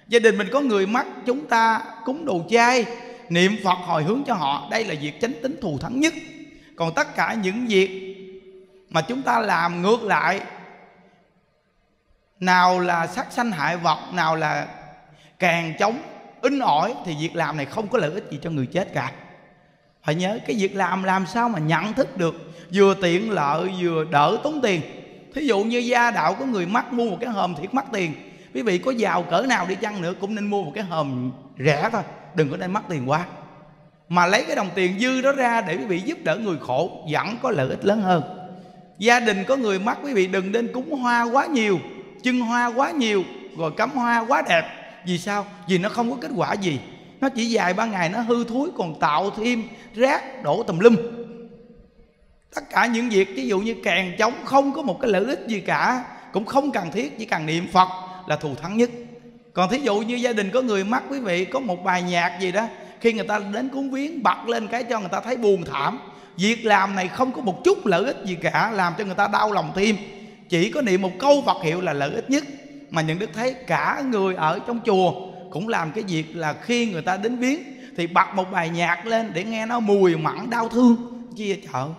Gia đình mình có người mắc, chúng ta cúng đồ chay, niệm Phật hồi hướng cho họ. Đây là việc chánh tín thù thắng nhất. Còn tất cả những việc mà chúng ta làm ngược lại, nào là sát sanh hại vật, nào là càng chống in ỏi, thì việc làm này không có lợi ích gì cho người chết cả. Phải nhớ cái việc làm sao mà nhận thức được vừa tiện lợi vừa đỡ tốn tiền. Thí dụ như gia đạo có người mắc, mua một cái hòm thiệt mắc tiền. Quý vị có giàu cỡ nào đi chăng nữa cũng nên mua một cái hòm rẻ thôi, đừng có nên mắc tiền quá. Mà lấy cái đồng tiền dư đó ra để quý vị giúp đỡ người khổ, vẫn có lợi ích lớn hơn. Gia đình có người mắc, quý vị đừng nên cúng hoa quá nhiều, trưng hoa quá nhiều, rồi cắm hoa quá đẹp. Vì sao? Vì nó không có kết quả gì. Nó chỉ vài ba ngày nó hư thúi, còn tạo thêm rác đổ tùm lum. Tất cả những việc ví dụ như kèn trống không có một cái lợi ích gì cả, cũng không cần thiết, chỉ cần niệm Phật là thù thắng nhất. Còn thí dụ như gia đình có người mắc, quý vị có một bài nhạc gì đó, khi người ta đến cúng viếng bật lên cái cho người ta thấy buồn thảm. Việc làm này không có một chút lợi ích gì cả, làm cho người ta đau lòng thêm. Chỉ có niệm một câu Phật hiệu là lợi ích nhất. Mà những đức thấy cả người ở trong chùa cũng làm cái việc là khi người ta đến viếng thì bật một bài nhạc lên để nghe nó mùi mẫn đau thương. Chi chợ.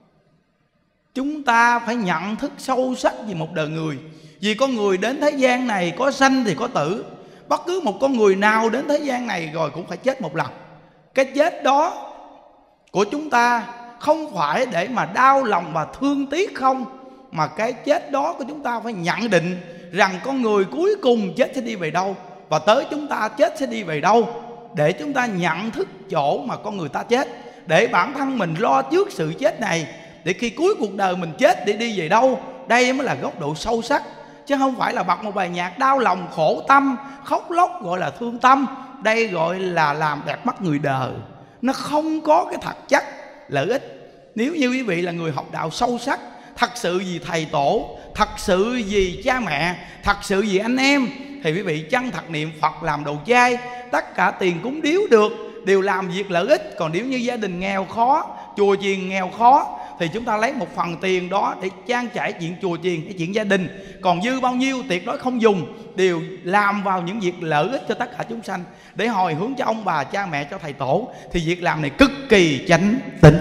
Chúng ta phải nhận thức sâu sắc về một đời người. Vì con người đến thế gian này có sanh thì có tử. Bất cứ một con người nào đến thế gian này rồi cũng phải chết một lần. Cái chết đó của chúng ta không phải để mà đau lòng và thương tiếc không, mà cái chết đó của chúng ta phải nhận định rằng con người cuối cùng chết sẽ đi về đâu, và tới chúng ta chết sẽ đi về đâu, để chúng ta nhận thức chỗ mà con người ta chết, để bản thân mình lo trước sự chết này, để khi cuối cuộc đời mình chết để đi về đâu. Đây mới là góc độ sâu sắc, chứ không phải là bật một bài nhạc đau lòng khổ tâm khóc lóc gọi là thương tâm. Đây gọi là làm đẹp mắt người đời, nó không có cái thực chất lợi ích. Nếu như quý vị là người học đạo sâu sắc, thật sự vì thầy tổ, thật sự vì cha mẹ, thật sự vì anh em, thì quý vị chân thật niệm Phật, làm đồ chay, tất cả tiền cúng điếu được đều làm việc lợi ích. Còn nếu như gia đình nghèo khó, chùa chiền nghèo khó, thì chúng ta lấy một phần tiền đó để trang trải chuyện chùa chiền, cái chuyện gia đình. Còn dư bao nhiêu tuyệt đối không dùng, đều làm vào những việc lợi ích cho tất cả chúng sanh, để hồi hướng cho ông bà, cha mẹ, cho thầy tổ. Thì việc làm này cực kỳ chánh tín.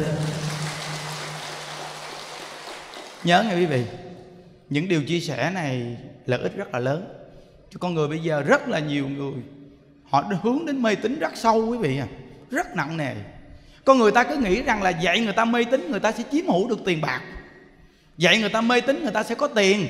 Nhớ nghe quý vị, những điều chia sẻ này lợi ích rất là lớn cho con người. Bây giờ rất là nhiều người họ hướng đến mê tín rất sâu quý vị à, rất nặng nề. Con người ta cứ nghĩ rằng là dạy người ta mê tín người ta sẽ chiếm hữu được tiền bạc, dạy người ta mê tín người ta sẽ có tiền.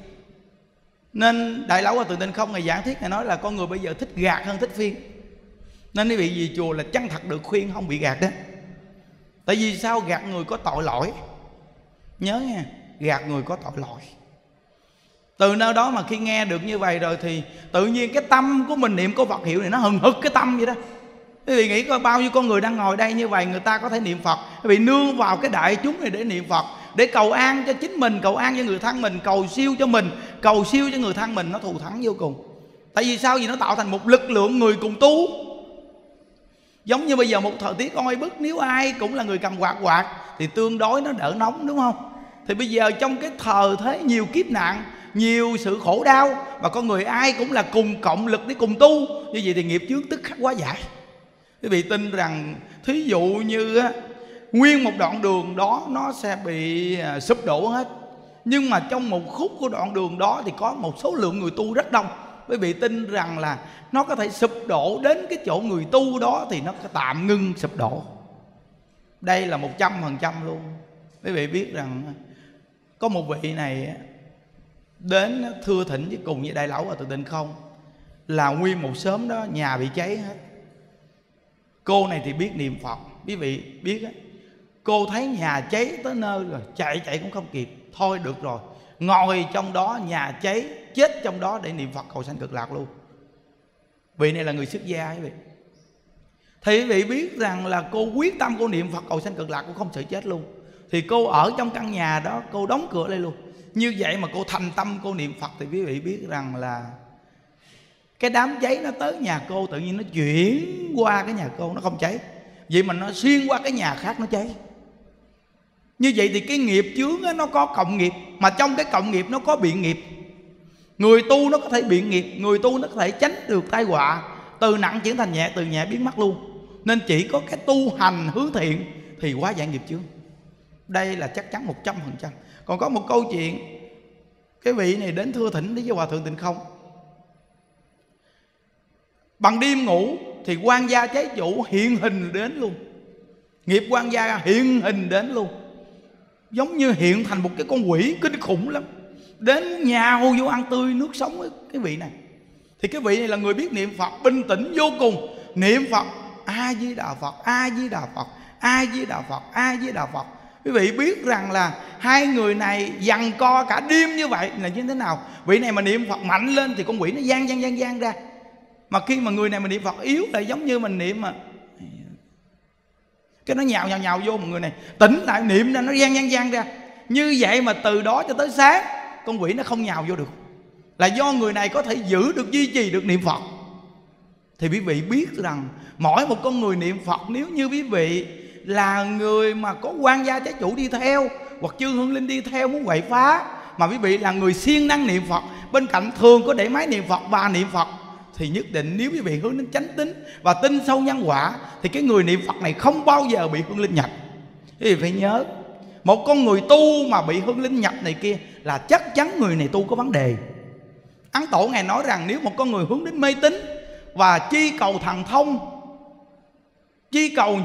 Nên Đại Lão Hòa Thượng Tịnh Không ngày giảng thuyết này nói là con người bây giờ thích gạt hơn thích phiên. Nên quý vị về chùa là chân thật được khuyên, không bị gạt đó. Tại vì sao? Gạt người có tội lỗi. Nhớ nha, gạt người có tội lỗi. Từ nơi đó mà khi nghe được như vậy rồi thì tự nhiên cái tâm của mình niệm câu Phật hiệu này nó hừng hực cái tâm vậy đó. Quý vị nghĩ coi bao nhiêu con người đang ngồi đây như vậy, người ta có thể niệm Phật, quý vị nương vào cái đại chúng này để niệm Phật, để cầu an cho chính mình, cầu an cho người thân mình, cầu siêu cho mình, cầu siêu cho người thân mình. Nó thù thắng vô cùng. Tại vì sao? Vì nó tạo thành một lực lượng người cùng tu. Giống như bây giờ một thời tiết oi bức, nếu ai cũng là người cầm quạt thì tương đối nó đỡ nóng, đúng không? Thì bây giờ trong cái thời thế nhiều kiếp nạn, nhiều sự khổ đau, và con người ai cũng là cùng cộng lực để cùng tu, như vậy thì nghiệp chướng tức khắc quá giải. Quý vị tin rằng thí dụ như nguyên một đoạn đường đó nó sẽ bị sụp đổ hết, nhưng mà trong một khúc của đoạn đường đó thì có một số lượng người tu rất đông. Quý vị tin rằng là nó có thể sụp đổ đến cái chỗ người tu đó thì nó có tạm ngưng sụp đổ. Đây là 100% luôn. Quý vị biết rằng có một vị này đến thưa thỉnh với cùng với Đại Lão Hòa Thượng Tịnh Không, là nguyên một xóm đó nhà bị cháy hết. Cô này thì biết niệm Phật, quý vị biết á, cô thấy nhà cháy tới nơi rồi, chạy cũng không kịp, thôi được rồi, ngồi trong đó nhà cháy, chết trong đó để niệm Phật cầu sanh cực lạc luôn. Vị này là người xuất gia quý vị. Thì quý vị biết rằng là cô quyết tâm cô niệm Phật cầu sanh cực lạc, cô không sợ chết luôn. Thì cô ở trong căn nhà đó, cô đóng cửa lại luôn. Như vậy mà cô thành tâm cô niệm Phật, thì quý vị biết rằng là cái đám cháy nó tới nhà cô, tự nhiên nó chuyển qua cái nhà cô, nó không cháy. Vậy mà nó xuyên qua cái nhà khác nó cháy. Như vậy thì cái nghiệp chướng nó có cộng nghiệp, mà trong cái cộng nghiệp nó có biện nghiệp. Người tu nó có thể biện nghiệp, người tu nó có thể tránh được tai họa, từ nặng chuyển thành nhẹ, từ nhẹ biến mất luôn. Nên chỉ có cái tu hành hướng thiện thì hóa giải nghiệp chướng. Đây là chắc chắn 100%. Còn có một câu chuyện, cái vị này đến thưa thỉnh với Hòa Thượng Tịnh Không. Bằng đêm ngủ thì quan gia trái chủ hiện hình đến luôn. Nghiệp quan gia hiện hình đến luôn, giống như hiện thành một cái con quỷ kinh khủng lắm, đến nhào vô ăn tươi nước sống với cái vị này. Thì cái vị này là người biết niệm Phật bình tĩnh vô cùng, niệm Phật A Di Đà Phật, A Di Đà Phật, A Di Đà Phật, A Di Đà Phật. Quý vị biết rằng là hai người này giằng co cả đêm như vậy là như thế nào. Vị này mà niệm Phật mạnh lên thì con quỷ nó gian ra. Mà khi mà người này mà niệm Phật yếu lại giống như mình niệm mà cái nó nhào vô, một người này tỉnh lại niệm ra nó gian ra. Như vậy mà từ đó cho tới sáng con quỷ nó không nhào vô được, là do người này có thể giữ được, duy trì được niệm Phật. Thì quý vị biết rằng mỗi một con người niệm Phật, nếu như quý vị là người mà có quan gia trái chủ đi theo, hoặc chư hương linh đi theo muốn quậy phá, mà quý vị là người siêng năng niệm Phật, bên cạnh thường có để máy niệm Phật và niệm Phật, thì nhất định nếu quý vị hướng đến chánh tín và tin sâu nhân quả thì cái người niệm Phật này không bao giờ bị hương linh nhập. Quý vị phải nhớ, một con người tu mà bị hương linh nhập này kia là chắc chắn người này tu có vấn đề. Ấn Tổ Ngài nói rằng nếu một con người hướng đến mê tín và chi cầu thần thông, chi cầu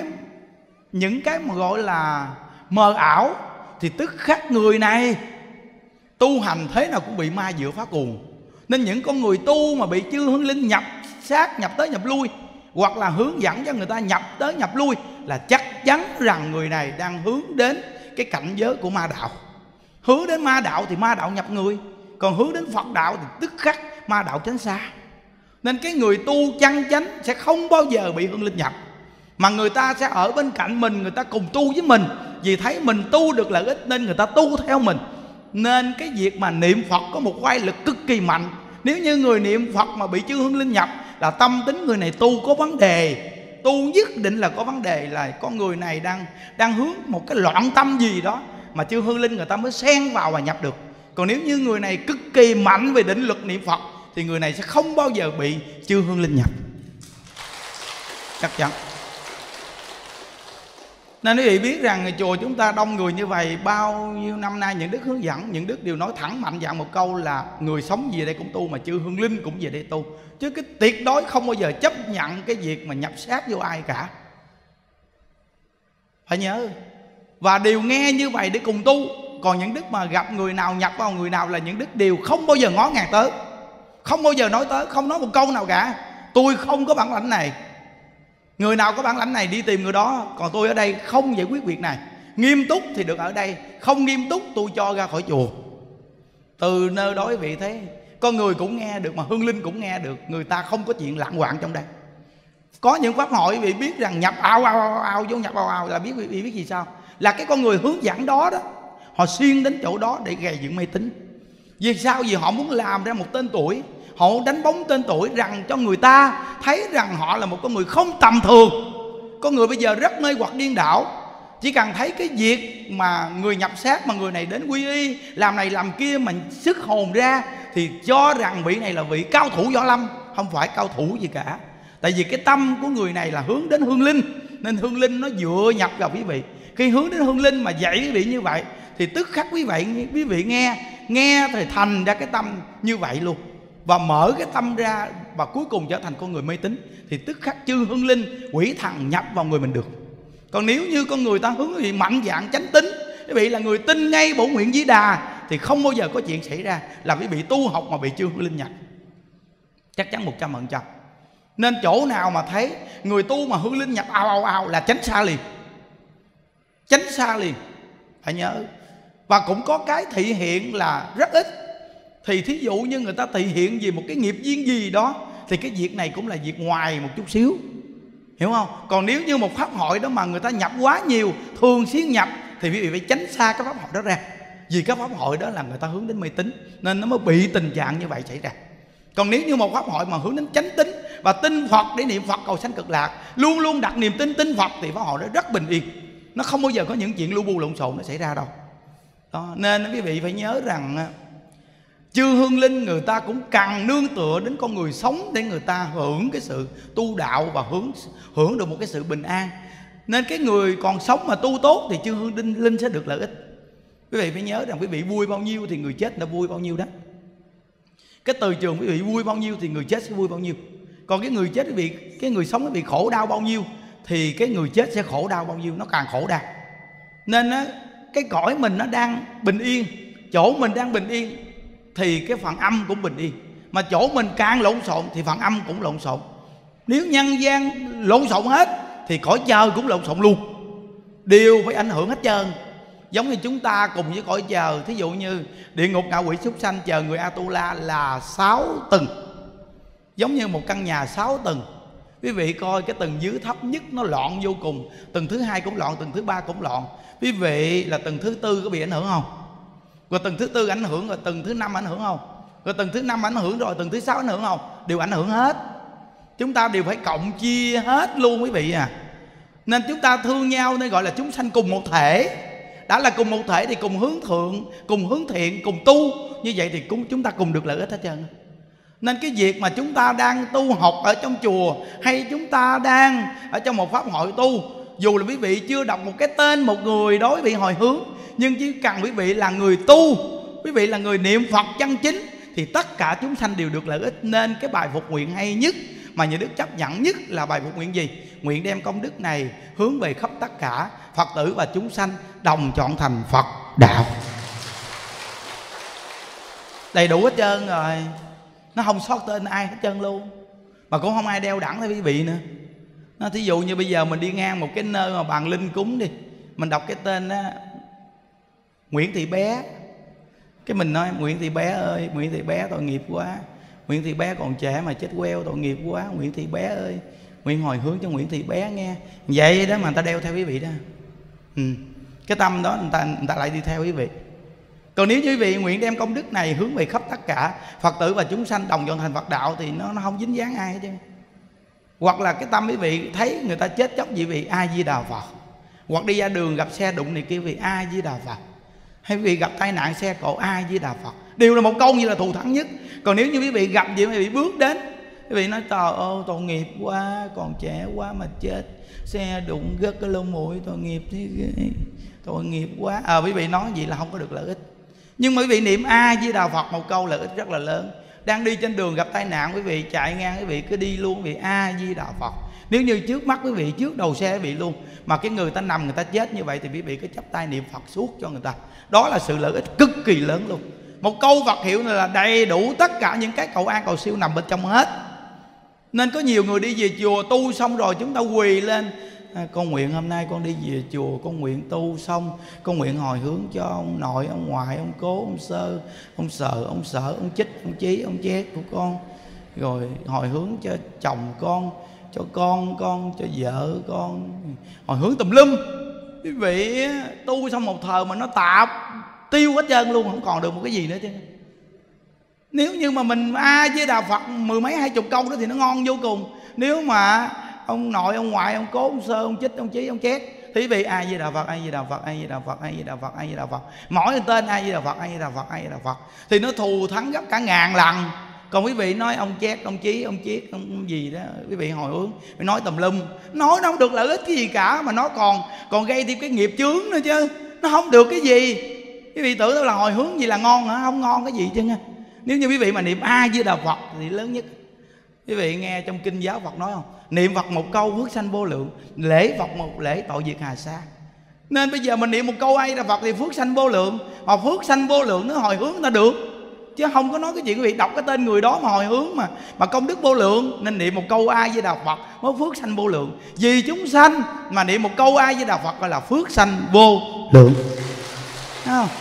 những cái mà gọi là mờ ảo, thì tức khắc người này tu hành thế nào cũng bị ma dựa phá cuồng. Nên những con người tu mà bị chư hương linh nhập sát, nhập tới nhập lui, hoặc là hướng dẫn cho người ta nhập tới nhập lui, là chắc chắn rằng người này đang hướng đến cái cảnh giới của ma đạo. Hướng đến ma đạo thì ma đạo nhập người, còn hướng đến Phật đạo thì tức khắc ma đạo tránh xa. Nên cái người tu chân chánh sẽ không bao giờ bị hương linh nhập, mà người ta sẽ ở bên cạnh mình, người ta cùng tu với mình, vì thấy mình tu được lợi ích nên người ta tu theo mình. Nên cái việc mà niệm Phật có một quay lực cực kỳ mạnh. Nếu như người niệm Phật mà bị chư hương linh nhập là tâm tính người này tu có vấn đề, tu nhất định là có vấn đề, là con người này đang hướng một cái loạn tâm gì đó mà chư hương linh người ta mới xen vào và nhập được. Còn nếu như người này cực kỳ mạnh về định lực niệm Phật thì người này sẽ không bao giờ bị chư hương linh nhập, chắc chắn. Nên quý vị biết rằng chùa chúng ta đông người như vậy bao nhiêu năm nay, những đức hướng dẫn, những đức đều nói thẳng mạnh dạn một câu là người sống về đây cũng tu, mà chư hương linh cũng về đây tu. Chứ cái tuyệt đối không bao giờ chấp nhận cái việc mà nhập sát vô ai cả, phải nhớ. Và đều nghe như vậy để cùng tu. Còn những đức mà gặp người nào nhập vào người nào là những đức đều không bao giờ ngó ngàng tới, không bao giờ nói tới, không nói một câu nào cả. Tôi không có bản lãnh này, người nào có bản lãnh này đi tìm người đó, còn tôi ở đây không giải quyết việc này. Nghiêm túc thì được ở đây, không nghiêm túc tôi cho ra khỏi chùa. Từ nơi đó quý vị thấy con người cũng nghe được mà hương linh cũng nghe được, người ta không có chuyện lạng hoạn trong đây. Có những pháp hội quý vị biết rằng nhập ao vô, nhập ao là quý vị biết gì sao? Là cái con người hướng dẫn đó họ xuyên đến chỗ đó để gầy dựng mê tín. Vì sao? Vì họ muốn làm ra một tên tuổi, họ đánh bóng tên tuổi rằng cho người ta thấy rằng họ là một con người không tầm thường. Con người bây giờ rất mê hoặc điên đảo, chỉ cần thấy cái việc mà người nhập sát mà người này đến quy y làm này làm kia mà sức hồn ra thì cho rằng vị này là vị cao thủ võ lâm. Không phải cao thủ gì cả, tại vì cái tâm của người này là hướng đến hương linh, nên hương linh nó dựa nhập vào quý vị. Khi hướng đến hương linh mà dạy quý vị như vậy thì tức khắc quý vị nghe thì thành ra cái tâm như vậy luôn, và mở cái tâm ra và cuối cùng trở thành con người mê tín, thì tức khắc chư hương linh quỷ thần nhập vào người mình được. Còn nếu như con người ta hướng quý vị mạnh dạn chánh tín, quý vị là người tin ngay bổn nguyện Di Đà, thì không bao giờ có chuyện xảy ra là quý vị tu học mà bị chư hương linh nhập, chắc chắn 100%. Nên chỗ nào mà thấy người tu mà hương linh nhập ào là tránh xa liền, tránh xa liền, phải nhớ. Và cũng có cái thị hiện là rất ít. Thì thí dụ như người ta thị hiện vì một cái nghiệp duyên gì đó thì cái việc này cũng là việc ngoài một chút xíu, hiểu không? Còn nếu như một pháp hội đó mà người ta nhập quá nhiều, thường xuyên nhập, thì quý vị phải tránh xa cái pháp hội đó ra. Vì cái pháp hội đó là người ta hướng đến mê tín, nên nó mới bị tình trạng như vậy xảy ra. Còn nếu như một pháp hội mà hướng đến chánh tín và tin Phật để niệm Phật cầu sanh cực lạc, luôn luôn đặt niềm tin Phật, thì pháp hội đó rất bình yên, nó không bao giờ có những chuyện lu bu lộn xộn nó xảy ra đâu đó. Nên quý vị phải nhớ rằng Chư hương linh người ta cũng cần nương tựa đến con người sống để người ta hưởng cái sự tu đạo và hưởng được một cái sự bình an. Nên cái người còn sống mà tu tốt thì chư hương linh sẽ được lợi ích. Quý vị phải nhớ rằng quý vị vui bao nhiêu thì người chết đã vui bao nhiêu đó. Cái từ trường quý vị vui bao nhiêu thì người chết sẽ vui bao nhiêu. Còn cái người chết quý vị, cái người sống quý vị khổ đau bao nhiêu thì cái người chết sẽ khổ đau bao nhiêu, nó càng khổ đau. Nên á, cái cõi mình nó đang bình yên, chỗ mình đang bình yên thì cái phần âm cũng bình yên. Mà chỗ mình càng lộn xộn thì phần âm cũng lộn xộn. Nếu nhân gian lộn xộn hết thì cõi trời cũng lộn xộn luôn, đều phải ảnh hưởng hết trơn. Giống như chúng ta cùng với cõi trời, thí dụ như địa ngục, ngạ quỷ, súc sanh, chờ người Atula là 6 tầng, giống như một căn nhà 6 tầng. Quý vị coi cái tầng dưới thấp nhất nó loạn vô cùng, tầng thứ hai cũng loạn, tầng thứ ba cũng loạn. Quý vị là tầng thứ tư có bị ảnh hưởng không? Rồi tầng thứ tư ảnh hưởng, rồi tầng thứ năm ảnh hưởng không? Rồi tầng thứ năm ảnh hưởng, rồi tầng thứ sáu ảnh hưởng không? Đều ảnh hưởng hết. Chúng ta đều phải cộng chia hết luôn quý vị à. Nên chúng ta thương nhau nên gọi là chúng sanh cùng một thể. Đã là cùng một thể thì cùng hướng thượng, cùng hướng thiện, cùng tu. Như vậy thì chúng ta cùng được lợi ích hết trơn. Nên cái việc mà chúng ta đang tu học ở trong chùa, hay chúng ta đang ở trong một pháp hội tu, dù là quý vị chưa đọc một cái tên một người đó quý vị hồi hướng, nhưng chỉ cần quý vị là người tu, quý vị là người niệm Phật chân chính, thì tất cả chúng sanh đều được lợi ích. Nên cái bài phục nguyện hay nhất mà nhà Đức chấp nhận nhất là bài phục nguyện gì? Nguyện đem công đức này hướng về khắp tất cả Phật tử và chúng sanh, đồng chọn thành Phật đạo. Đầy đủ hết trơn rồi, nó không sót tên ai hết trơn luôn, mà cũng không ai đeo đẳng theo quý vị nữa. Nó thí dụ như bây giờ mình đi ngang một cái nơi mà bàn linh cúng đi, mình đọc cái tên đó Nguyễn Thị Bé, cái mình nói Nguyễn Thị Bé ơi, Nguyễn Thị Bé tội nghiệp quá, Nguyễn Thị Bé còn trẻ mà chết queo tội nghiệp quá, Nguyễn Thị Bé ơi, nguyện hồi hướng cho Nguyễn Thị Bé nghe. Vậy đó mà người ta đeo theo quý vị đó. Cái tâm đó người ta lại đi theo quý vị. Còn nếu như quý vị nguyện đem công đức này hướng về khắp tất cả Phật tử và chúng sanh, đồng chọn thành Phật đạo, thì nó không dính dáng ai hết trơn. Hoặc là cái tâm quý vị thấy người ta chết chóc vậy vị A Di Đà Phật, hoặc đi ra đường gặp xe đụng này kia vị A Di Đà Phật, hay quý vị gặp tai nạn xe cộ A Di Đà Phật, đều là một câu như là thù thắng nhất. Còn nếu như quý vị gặp gì quý vị bước đến, quý vị nói trời ơi tội nghiệp quá, còn trẻ quá mà chết, xe đụng gớt cái lông mũi, tội nghiệp thế ghê, tội nghiệp quá. Quý vị nói vậy là không có được lợi ích. Nhưng mà quý vị niệm A Di Đà Phật một câu lợi ích rất là lớn. Đang đi trên đường gặp tai nạn, quý vị chạy ngang, quý vị cứ đi luôn quý vị A Di Đà Phật. Nếu như trước mắt quý vị, trước đầu xe quý vị luôn, mà cái người ta nằm người ta chết như vậy, thì quý vị cứ chắp tay niệm Phật suốt cho người ta. Đó là sự lợi ích cực kỳ lớn luôn. Một câu Phật hiệu này là đầy đủ tất cả những cái cầu an cầu siêu nằm bên trong hết. Nên có nhiều người đi về chùa tu xong rồi chúng ta quỳ lên, con nguyện hôm nay con đi về chùa, con nguyện tu xong, con nguyện hồi hướng cho ông nội, ông ngoại, ông cố, ông sơ, ông sợ, ông sợ, ông chích, ông chí, ông chét của con. Rồi hồi hướng cho chồng con, cho con, cho vợ con, hồi hướng tùm lum. Quý vị tu xong một thời mà nó tạp tiêu hết trơn luôn, không còn được một cái gì nữa chứ. Nếu như mà mình A Di Đà Phật 10 mấy 20 câu đó thì nó ngon vô cùng. Nếu mà ông nội, ông ngoại, ông cố, ông sơ, ông chích, ông chí, ông chét, thì vì A Di Đà Phật, A Di Đà Phật, A Di Đà Phật, A Di Đà Phật, A Di Đà Phật, mỗi tên A Di Đà Phật, A Di Đà Phật, A Di Đà Phật thì nó thù thắng gấp cả ngàn lần. Còn quý vị nói ông chét, ông chí, ông chiết, ông gì đó, quý vị hồi hướng nói tùm lum, nói nó không được lợi ích cái gì cả, mà nó còn gây thêm cái nghiệp chướng nữa chứ, nó không được cái gì. Quý vị tưởng đâu là hồi hướng gì là ngon hả? Không ngon cái gì chứ. Nếu như quý vị mà niệm A Di Đà Phật thì lớn nhất. Quý vị nghe trong kinh giáo Phật nói không? Niệm Phật một câu phước sanh vô lượng, lễ Phật một lễ tội diệt hà sa. Nên bây giờ mình niệm một câu A Di Đà Phật thì phước sanh vô lượng, mà phước sanh vô lượng nó hồi hướng ta được, chứ không có nói cái chuyện quý vị đọc cái tên người đó mà hồi hướng mà công đức vô lượng. Nên niệm một câu A Di Đà Phật mới phước sanh vô lượng. Vì chúng sanh mà niệm một câu A Di Đà Phật gọi là phước sanh vô lượng. Thấy không?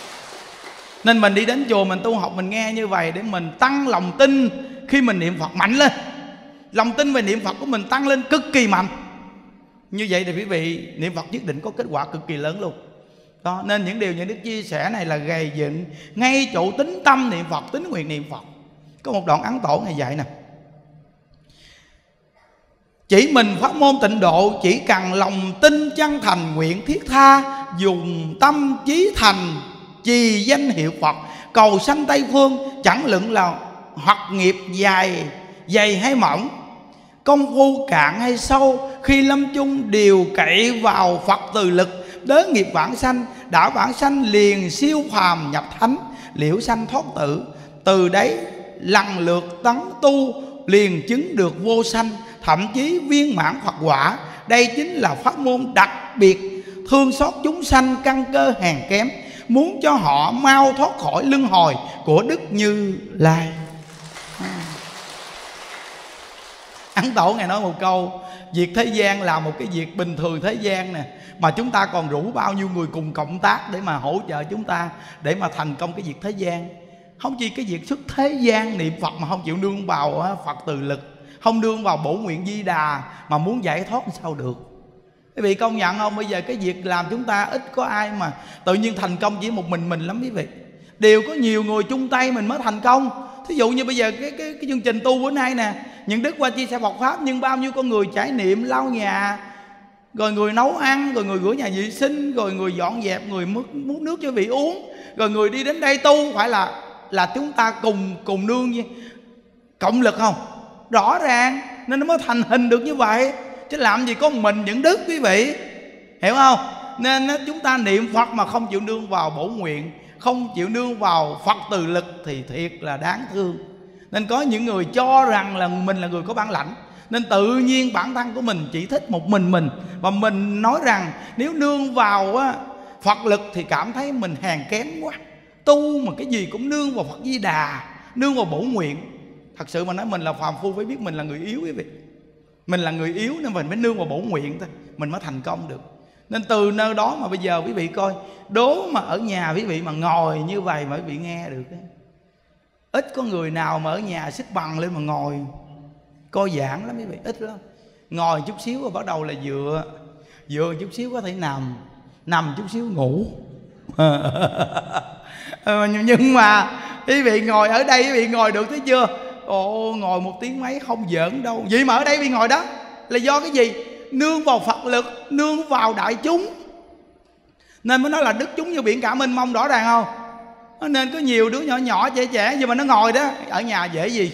Nên mình đi đến chùa mình tu học, mình nghe như vậy để mình tăng lòng tin khi mình niệm Phật mạnh lên. Lòng tin về niệm Phật của mình tăng lên cực kỳ mạnh. Như vậy thì quý vị niệm Phật nhất định có kết quả cực kỳ lớn luôn. Đó, nên những điều những Đức chia sẻ này là gầy dựng ngay chỗ tính tâm niệm Phật, tính nguyện niệm Phật. Có một đoạn Ấn Tổ này dạy nè: chỉ mình pháp môn tịnh độ, chỉ cần lòng tin chân thành nguyện thiết tha, dùng tâm chí thành trì danh hiệu Phật, cầu sanh Tây Phương, chẳng luận là hoặc nghiệp dài dày hay mỏng, công phu cạn hay sâu, khi lâm chung đều cậy vào Phật từ lực. Đới nghiệp vãng sanh, đã vãng sanh liền siêu phàm nhập thánh, liễu sanh thoát tử. Từ đấy lần lượt tấn tu, liền chứng được vô sanh, thậm chí viên mãn Phật quả. Đây chính là pháp môn đặc biệt thương xót chúng sanh căn cơ hèn kém, muốn cho họ mau thoát khỏi luân hồi của Đức Như Lai. Ấn Tổ Ngài nói một câu: việc thế gian là một cái việc bình thường thế gian nè, mà chúng ta còn rủ bao nhiêu người cùng cộng tác để mà hỗ trợ chúng ta, để mà thành công cái việc thế gian. Không chỉ cái việc xuất thế gian niệm Phật mà không chịu nương vào Phật từ lực, không nương vào bổ nguyện Di Đà, mà muốn giải thoát sao được. Quý vị công nhận không? Bây giờ cái việc làm chúng ta ít có ai mà tự nhiên thành công chỉ một mình lắm quý vị. Đều có nhiều người chung tay mình mới thành công. Thí dụ như bây giờ cái chương trình tu bữa nay nè, những đức qua chia sẻ Phật pháp, nhưng bao nhiêu con người trải niệm lau nhà, rồi người nấu ăn, rồi người rửa nhà vệ sinh, rồi người dọn dẹp, người múc nước cho vị uống, rồi người đi đến đây tu. Phải là chúng ta cùng nương cộng lực không? Rõ ràng nên nó mới thành hình được như vậy. Chứ làm gì có mình những đức quý vị, hiểu không? Nên chúng ta niệm Phật mà không chịu nương vào bổ nguyện, không chịu nương vào Phật từ lực thì thiệt là đáng thương. Nên có những người cho rằng là mình là người có bản lãnh, nên tự nhiên bản thân của mình chỉ thích một mình. Và mình nói rằng nếu nương vào Phật lực thì cảm thấy mình hèn kém quá. Tu mà cái gì cũng nương vào Phật Di Đà, nương vào bổ nguyện. Thật sự mà nói mình là phàm phu phải biết mình là người yếu quý vị. Mình là người yếu nên mình phải nương vào bổ nguyện thôi, mình mới thành công được. Nên từ nơi đó mà bây giờ quý vị coi, đố mà ở nhà quý vị mà ngồi như vậy mà quý vị nghe được. Ít có người nào mà ở nhà xích bằng lên mà ngồi coi giảng lắm quý vị, ít lắm. Ngồi chút xíu rồi bắt đầu là dựa chút xíu có thể nằm chút xíu ngủ. Nhưng mà quý vị ngồi ở đây quý vị ngồi được thấy chưa? Ồ, ngồi 1 tiếng mấy không giỡn đâu. Vậy mà ở đây quý vị ngồi đó là do cái gì? Nương vào Phật lực, nương vào đại chúng. Nên mới nói là đức chúng như biển cả mênh mông, rõ ràng không? Nên có nhiều đứa nhỏ nhỏ trẻ nhưng mà nó ngồi đó. Ở nhà dễ gì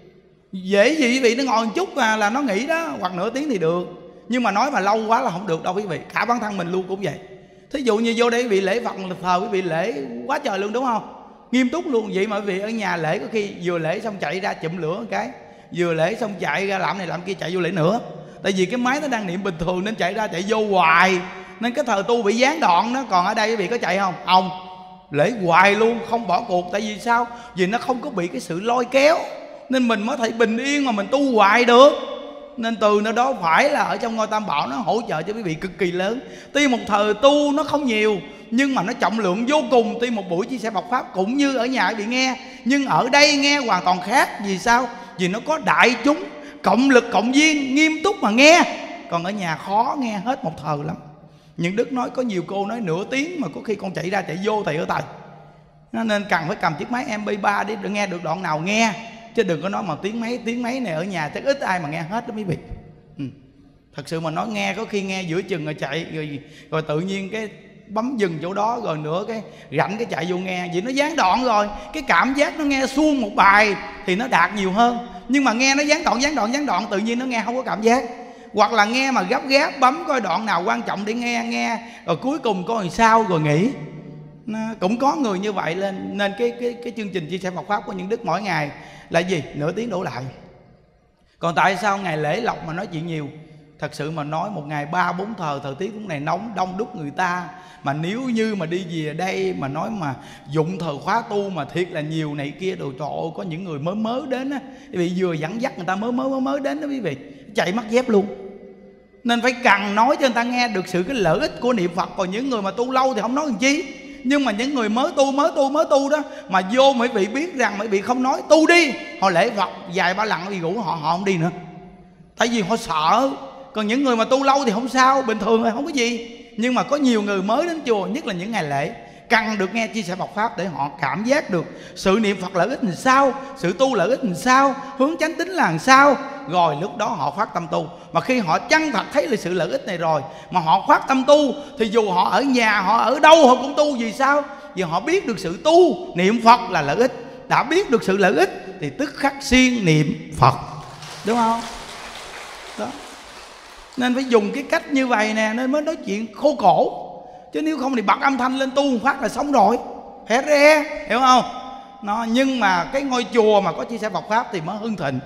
quý vị, nó ngồi một chút là nó nghỉ đó, hoặc nửa tiếng thì được. Nhưng mà nói mà lâu quá là không được đâu quý vị. Cả bản thân mình luôn cũng vậy. Thí dụ như vô đây quý vị lễ Phật thờ, quý vị lễ quá trời luôn đúng không? Nghiêm túc luôn. Vậy mà quý vị ở nhà lễ có khi vừa lễ xong chạy ra chụm lửa một cái, vừa lễ xong chạy ra làm này làm kia, chạy vô lễ nữa. Tại vì cái máy nó đang niệm bình thường nên chạy ra chạy vô hoài, nên cái thời tu bị gián đoạn đó. Còn ở đây quý vị có chạy không? Không, lễ hoài luôn, không bỏ cuộc. Tại vì sao? Vì nó không có bị cái sự lôi kéo, nên mình mới thể bình yên mà mình tu hoài được. Nên từ nơi đó phải là ở trong ngôi Tam Bảo nó hỗ trợ cho quý vị cực kỳ lớn. Tuy một thời tu nó không nhiều, nhưng mà nó trọng lượng vô cùng. Tuy một buổi chia sẻ Phật pháp cũng như ở nhà quý vị nghe, nhưng ở đây nghe hoàn toàn khác. Vì sao? Vì nó có đại chúng cộng lực cộng duyên nghiêm túc mà nghe. Còn ở nhà khó nghe hết một thời lắm. Những đức nói có nhiều cô nói nửa tiếng mà có khi con chạy ra chạy vô thầy ở tài. Nên cần phải cầm chiếc máy MP3 để nghe được đoạn nào nghe, chứ đừng có nói mà tiếng mấy này ở nhà chắc ít ai mà nghe hết đó quý vị. Thật sự mà nói nghe có khi nghe giữa chừng rồi chạy rồi tự nhiên cái bấm dừng chỗ đó, rồi nữa cái rảnh cái chạy vô nghe. Vì nó gián đoạn rồi, cái cảm giác nó nghe suông một bài thì nó đạt nhiều hơn. Nhưng mà nghe nó gián đoạn tự nhiên nó nghe không có cảm giác. Hoặc là nghe mà gấp gáp bấm coi đoạn nào quan trọng để nghe rồi cuối cùng coi làm sao rồi nghỉ. Nó cũng có người như vậy lên. Nên cái chương trình chia sẻ Phật pháp của những đức mỗi ngày là gì? Nửa tiếng đổ lại. Còn tại sao ngày lễ lộc mà nói chuyện nhiều? Thật sự mà nói một ngày 3-4 thời tiết cũng này nóng đông đúc người ta, mà nếu như mà đi về đây mà nói mà dụng thời khóa tu mà thiệt là nhiều này kia đồ, trời ơi, có những người mới đến á, quý vị vừa dẫn dắt người ta mới đến đó quý vị, chạy mất dép luôn. Nên phải cần nói cho người ta nghe được sự cái lợi ích của niệm Phật. Còn những người mà tu lâu thì không nói làm chi. Nhưng mà những người mới tu đó mà vô mấy vị biết rằng mấy vị không nói tu đi, họ lễ Phật vài ba lần đi ngủ họ không đi nữa, tại vì họ sợ. Còn những người mà tu lâu thì không sao, bình thường thôi, không có gì. Nhưng mà có nhiều người mới đến chùa, nhất là những ngày lễ, cần được nghe chia sẻ Phật pháp để họ cảm giác được sự niệm Phật lợi ích làm sao, sự tu lợi ích làm sao, hướng chánh tín là làm sao. Rồi lúc đó họ phát tâm tu. Mà khi họ chân thật thấy là sự lợi ích này rồi mà họ phát tâm tu, thì dù họ ở nhà, họ ở đâu họ cũng tu. Vì sao? Giờ họ biết được sự tu niệm Phật là lợi ích. Đã biết được sự lợi ích thì tức khắc siêng niệm Phật, đúng không? Đó. Nên phải dùng cái cách như vậy nè, nên mới nói chuyện khô cổ. Chứ nếu không thì bật âm thanh lên tu một phát là xong rồi, hé re, hiểu không? Nhưng mà cái ngôi chùa mà có chia sẻ Phật Pháp thì mới hưng thịnh.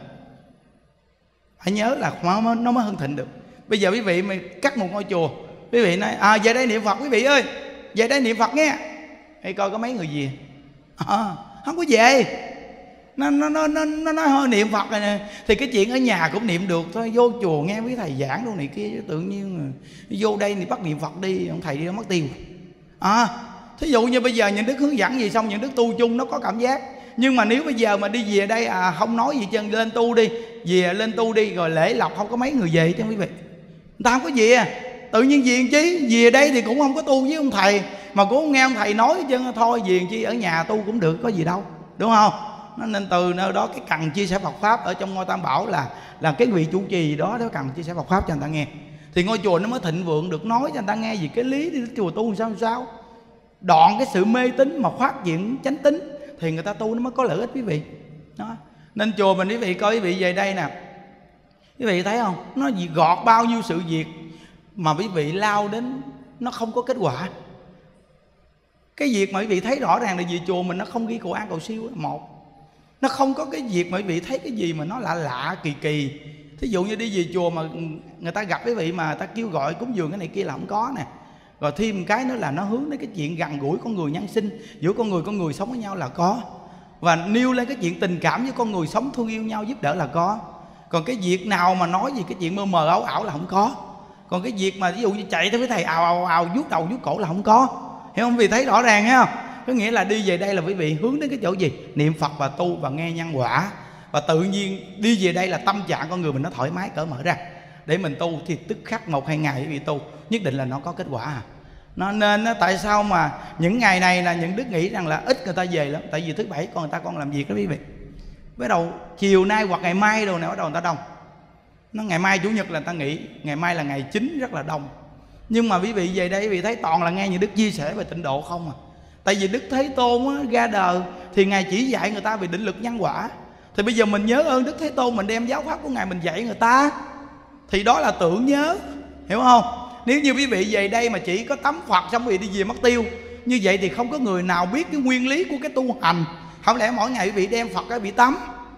Hãy nhớ là nó mới hưng thịnh được. Bây giờ quý vị mà cắt một ngôi chùa, quý vị nói về đây niệm Phật, quý vị ơi về đây niệm Phật nghe, hay coi có mấy người về. Không có về. Nó nói hơi niệm Phật này nè, thì cái chuyện ở nhà cũng niệm được thôi. Vô chùa nghe với thầy giảng đâu này kia, tự nhiên vô đây thì bắt niệm Phật đi, ông thầy đi mất tiêu. Thí dụ như bây giờ những đức hướng dẫn gì xong, những đức tu chung nó có cảm giác. Nhưng mà nếu bây giờ mà đi về đây không nói gì chân, lên tu đi, về lên tu đi, rồi lễ lọc không có mấy người về chứ quý vị. Người ta không có về, tự nhiên về chi, về đây thì cũng không có tu với ông thầy, mà cũng không nghe ông thầy nói chứ thôi về chi, ở nhà tu cũng được, có gì đâu, đúng không? Nên từ nơi đó cái cần chia sẻ Phật Pháp ở trong ngôi Tam Bảo là cái vị chủ trì đó cần chia sẻ Phật Pháp cho người ta nghe, thì ngôi chùa nó mới thịnh vượng được, nói cho người ta nghe về cái lý đi chùa tu sao đoạn cái sự mê tín mà phát triển chánh tín thì người ta tu nó mới có lợi ích quý vị. Đó. Nên chùa mình quý vị coi, quý vị về đây nè, quý vị thấy không, nó gọt bao nhiêu sự việc mà quý vị lao đến nó không có kết quả. Cái việc mà quý vị thấy rõ ràng là về chùa mình nó không ghi cầu an cầu siêu. Một, nó không có cái việc mà quý vị thấy cái gì mà nó lạ lạ kỳ kỳ. Thí dụ như đi về chùa mà người ta gặp quý vị mà ta kêu gọi cúng dường cái này kia là không có nè. Rồi thêm cái nữa là nó hướng đến cái chuyện gần gũi con người, nhân sinh giữa con người sống với nhau là có. Và nêu lên cái chuyện tình cảm với con người sống thương yêu nhau, giúp đỡ là có. Còn cái việc nào mà nói gì cái chuyện mơ mờ ảo ảo là không có. Còn cái việc mà ví dụ như chạy theo cái thầy ào vuốt đầu vuốt cổ là không có. Hiểu không? Vì thấy rõ ràng thấy không? Có nghĩa là đi về đây là quý vị hướng đến cái chỗ gì? Niệm Phật và tu và nghe nhân quả. Và tự nhiên đi về đây là tâm trạng con người mình nó thoải mái, cởi mở ra để mình tu, thì tức khắc 1-2 ngày quý vị tu nhất định là nó có kết quả. Nó nên tại sao mà những ngày này là những đức nghĩ rằng là ít người ta về lắm, tại vì thứ Bảy con người ta còn làm việc đó quý vị. Bắt đầu chiều nay hoặc ngày mai đồ này bắt đầu người ta đông. Nó ngày mai Chủ nhật là người ta nghỉ, ngày mai là ngày chính rất là đông. Nhưng mà quý vị về đây quý vị thấy toàn là nghe những đức chia sẻ về tịnh độ không à. Tại vì Đức Thế Tôn á, ra đời thì Ngài chỉ dạy người ta về định lực nhân quả. Thì bây giờ mình nhớ ơn Đức Thế Tôn, mình đem giáo pháp của Ngài mình dạy người ta, thì đó là tưởng nhớ, hiểu không? Nếu như quý vị về đây mà chỉ có tắm Phật xong quý vị đi về mất tiêu, như vậy thì không có người nào biết cái nguyên lý của cái tu hành. Không lẽ mỗi ngày quý vị đem Phật cái bị tắm?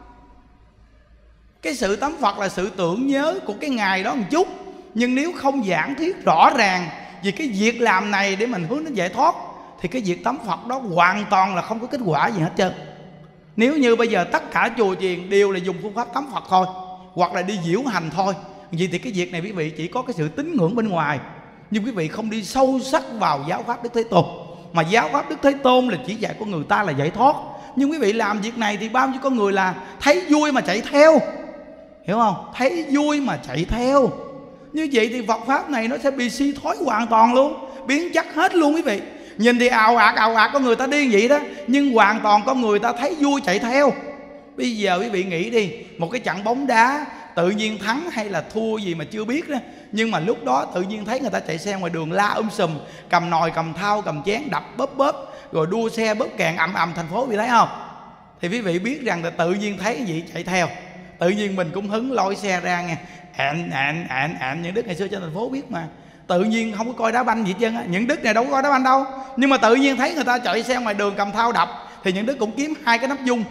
Cái sự tắm Phật là sự tưởng nhớ của cái ngày đó một chút. Nhưng nếu không giảng thuyết rõ ràng về cái việc làm này để mình hướng đến giải thoát, thì cái việc tắm Phật đó hoàn toàn là không có kết quả gì hết trơn. Nếu như bây giờ tất cả chùa chiền đều là dùng phương pháp tắm Phật thôi, hoặc là đi diễu hành thôi, vậy thì cái việc này quý vị chỉ có cái sự tín ngưỡng bên ngoài, nhưng quý vị không đi sâu sắc vào giáo pháp Đức Thế Tôn. Mà giáo pháp Đức Thế Tôn là chỉ dạy con người ta là giải thoát. Nhưng quý vị làm việc này thì bao nhiêu con người là thấy vui mà chạy theo, hiểu không? Thấy vui mà chạy theo. Như vậy thì Phật pháp này nó sẽ bị suy thoái hoàn toàn luôn, biến chất hết luôn quý vị. Nhìn thì ào ạt con người ta điên vậy đó, nhưng hoàn toàn con người ta thấy vui chạy theo. Bây giờ quý vị nghĩ đi, một cái trận bóng đá tự nhiên thắng hay là thua gì mà chưa biết đó, nhưng mà lúc đó tự nhiên thấy người ta chạy xe ngoài đường la sùm, cầm nồi cầm thau cầm chén đập bóp, rồi đua xe bóp kèn ầm thành phố, quý vị thấy không? Thì quý vị biết rằng là tự nhiên thấy cái gì chạy theo, tự nhiên mình cũng hứng lôi xe ra nghe, những đức ngày xưa trên thành phố biết mà. Tự nhiên không có coi đá banh gì hết trơn á, những đức này đâu có coi đá banh đâu, nhưng mà tự nhiên thấy người ta chạy xe ngoài đường cầm thau đập, thì những đức cũng kiếm 2 cái nắp dung,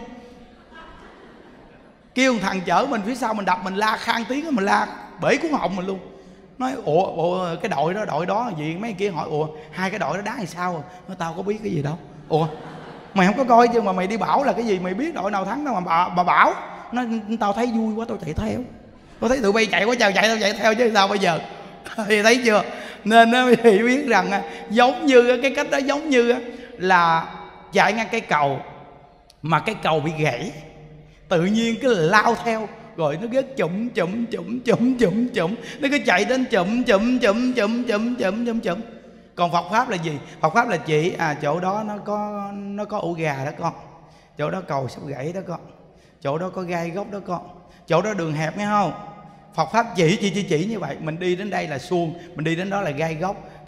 kêu thằng chở mình phía sau mình đập, mình la khang tiếng, mình la bể cuốn họng mình luôn. Nói ủa cái đội đó gì, mấy kia hỏi ủa 2 cái đội đó đá thì sao? Nói tao có biết cái gì đâu. Ủa mày không có coi chứ mà mày đi bảo là cái gì, mày biết đội nào thắng đâu mà bà bảo. Nói tao thấy vui quá tao chạy theo, tao thấy tụi bay chạy quá trời, tao chạy theo chứ sao bây giờ. Thì thấy chưa? Nên quý vị biết rằng giống như cái cách đó giống như là chạy ngang cây cầu mà cái cầu bị gãy, tự nhiên cái lao theo, rồi nó cứ chụm, nó cứ chạy đến chụm. Còn Phật pháp là gì? Phật pháp là chỉ chỗ đó nó có ổ gà đó con, chỗ đó cầu sắp gãy đó con, chỗ đó có gai gốc đó con, chỗ đó đường hẹp nghe không? Phật pháp chỉ như vậy. Mình đi đến đây là suông, mình đi đến đó là gai gốc,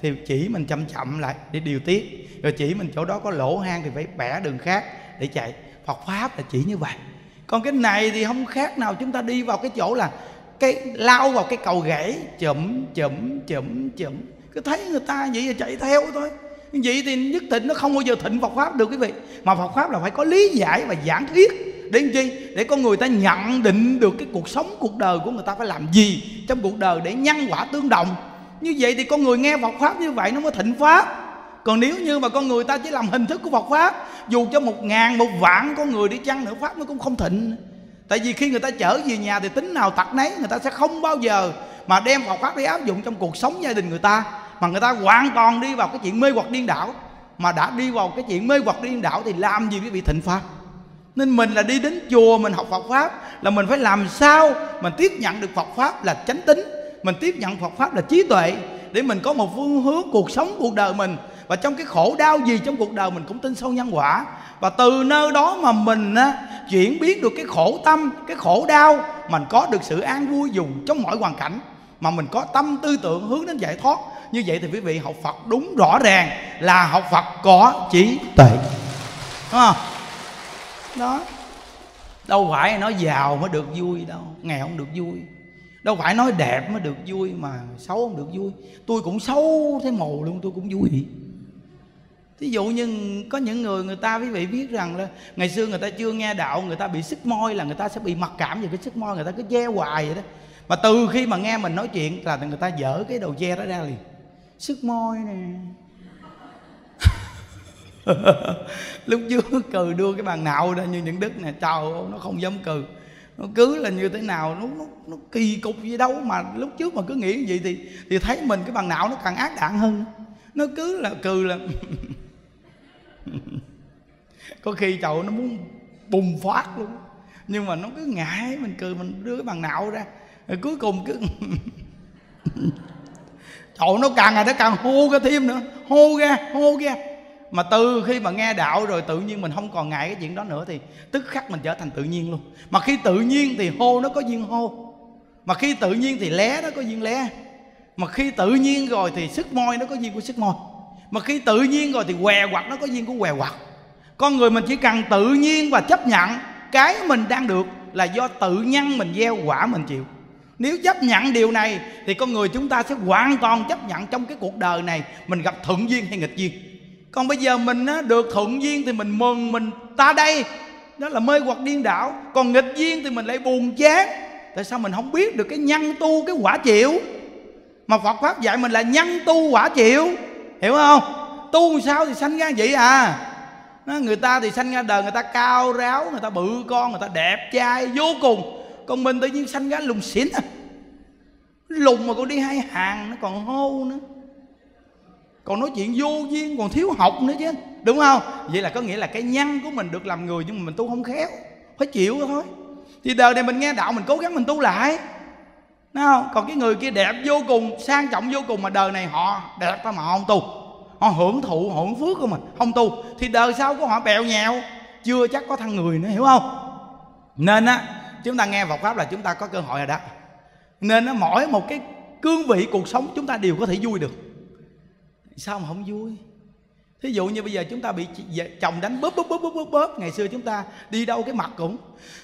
thì chỉ mình chậm chậm lại để điều tiết, rồi chỉ mình chỗ đó có lỗ hang thì phải bẻ đường khác để chạy. Phật pháp là chỉ như vậy. Còn cái này thì không khác nào chúng ta đi vào cái chỗ là cái lao vào cái cầu gãy, chụm cứ thấy người ta vậy là chạy theo thôi. Vậy thì nhất định nó không bao giờ thịnh Phật pháp được quý vị. Mà Phật pháp là phải có lý giải và giảng thuyết để làm chi? Để con người ta nhận định được cái cuộc sống, cuộc đời của người ta phải làm gì trong cuộc đời để nhân quả tương đồng. Như vậy thì con người nghe Phật pháp như vậy nó mới thịnh pháp. Còn nếu như mà con người ta chỉ làm hình thức của Phật pháp, dù cho 1.000, 1.000 con người đi chăng nữa, pháp nó cũng không thịnh. Tại vì khi người ta trở về nhà thì tính nào tật nấy, người ta sẽ không bao giờ mà đem Phật pháp để áp dụng trong cuộc sống gia đình người ta, mà người ta hoàn toàn đi vào cái chuyện mê hoặc điên đảo. Mà đã đi vào cái chuyện mê hoặc điên đảo thì làm gì quý vị thịnh pháp? Nên mình là đi đến chùa mình học Phật pháp là mình phải làm sao mình tiếp nhận được Phật pháp là chánh tín, mình tiếp nhận Phật pháp là trí tuệ, để mình có một phương hướng cuộc sống cuộc đời mình. Và trong cái khổ đau gì trong cuộc đời mình cũng tin sâu nhân quả. Và từ nơi đó mà mình chuyển biến được cái khổ tâm, cái khổ đau, mình có được sự an vui dù trong mọi hoàn cảnh, mà mình có tâm tư tưởng hướng đến giải thoát. Như vậy thì quý vị học Phật đúng rõ ràng là học Phật có trí tuệ, đúng không? Đó. Đâu phải nói giàu mới được vui đâu, nghèo không được vui. Đâu phải nói đẹp mới được vui mà xấu không được vui. Tôi cũng xấu thế mồ luôn, tôi cũng vui. Ví dụ như có những người ta quý vị biết rằng là ngày xưa người ta chưa nghe đạo, người ta bị sức môi là người ta sẽ bị mặc cảm về cái sức môi, người ta cứ che hoài vậy đó. Mà từ khi mà nghe mình nói chuyện là người ta dỡ cái đầu che đó ra liền. Sức môi nè. Lúc trước cừ đưa cái bàn nạo ra như những Đức nè, trời ơi, nó không dám cừ. Nó cứ là như thế nào nó kỳ cục gì đâu. Mà lúc trước mà cứ nghĩ như vậy thì thấy mình cái bàn nạo nó càng ác đạn hơn. Nó cứ là cừ là có khi trời nó muốn bùng phát luôn, nhưng mà nó cứ ngại mình cười, mình đưa cái bàn nạo ra rồi cuối cùng cứ trời nó càng ngày nó càng hô ra thêm nữa, hô ra. Mà từ khi mà nghe đạo rồi tự nhiên mình không còn ngại cái chuyện đó nữa, thì tức khắc mình trở thành tự nhiên luôn. Mà khi tự nhiên thì hô nó có duyên hô, mà khi tự nhiên thì lé nó có duyên lé, mà khi tự nhiên rồi thì sức môi nó có duyên của sức môi, mà khi tự nhiên rồi thì què quặt nó có duyên của què quặt. Con người mình chỉ cần tự nhiên và chấp nhận cái mình đang được là do tự nhân mình gieo quả mình chịu. Nếu chấp nhận điều này thì con người chúng ta sẽ hoàn toàn chấp nhận trong cái cuộc đời này mình gặp thuận duyên hay nghịch duyên. Còn bây giờ mình được thuận duyên thì mình mừng, mình ta đây, đó là mê hoặc điên đảo. Còn nghịch duyên thì mình lại buồn chán. Tại sao mình không biết được cái nhân tu cái quả chịu? Mà Phật pháp dạy mình là nhân tu quả chịu, hiểu không? Tu sao thì sanh ra vậy à. Người ta thì sanh ra đời người ta cao ráo, người ta bự con, người ta đẹp trai vô cùng. Còn mình tự nhiên sanh ra lùn xỉn à. Lùn mà còn đi hai hàng nó còn hô nữa, còn nói chuyện vô duyên, còn thiếu học nữa chứ, đúng không? Vậy là có nghĩa là cái nhân của mình được làm người, nhưng mà mình tu không khéo, phải chịu thôi. Thì đời này mình nghe đạo mình cố gắng mình tu lại, đúng không? Còn cái người kia đẹp vô cùng, sang trọng vô cùng, mà đời này họ đẹp thôi mà họ không tu, họ hưởng thụ, hưởng phước của mình, không tu, thì đời sau của họ bèo nhèo, chưa chắc có thân người nữa, hiểu không? Nên chúng ta nghe Phật pháp là chúng ta có cơ hội rồi đó. Nên mỗi một cái cương vị cuộc sống chúng ta đều có thể vui được. Sao mà không vui? Thí dụ như bây giờ chúng ta bị chồng đánh bóp. Ngày xưa chúng ta đi đâu cái mặt cũng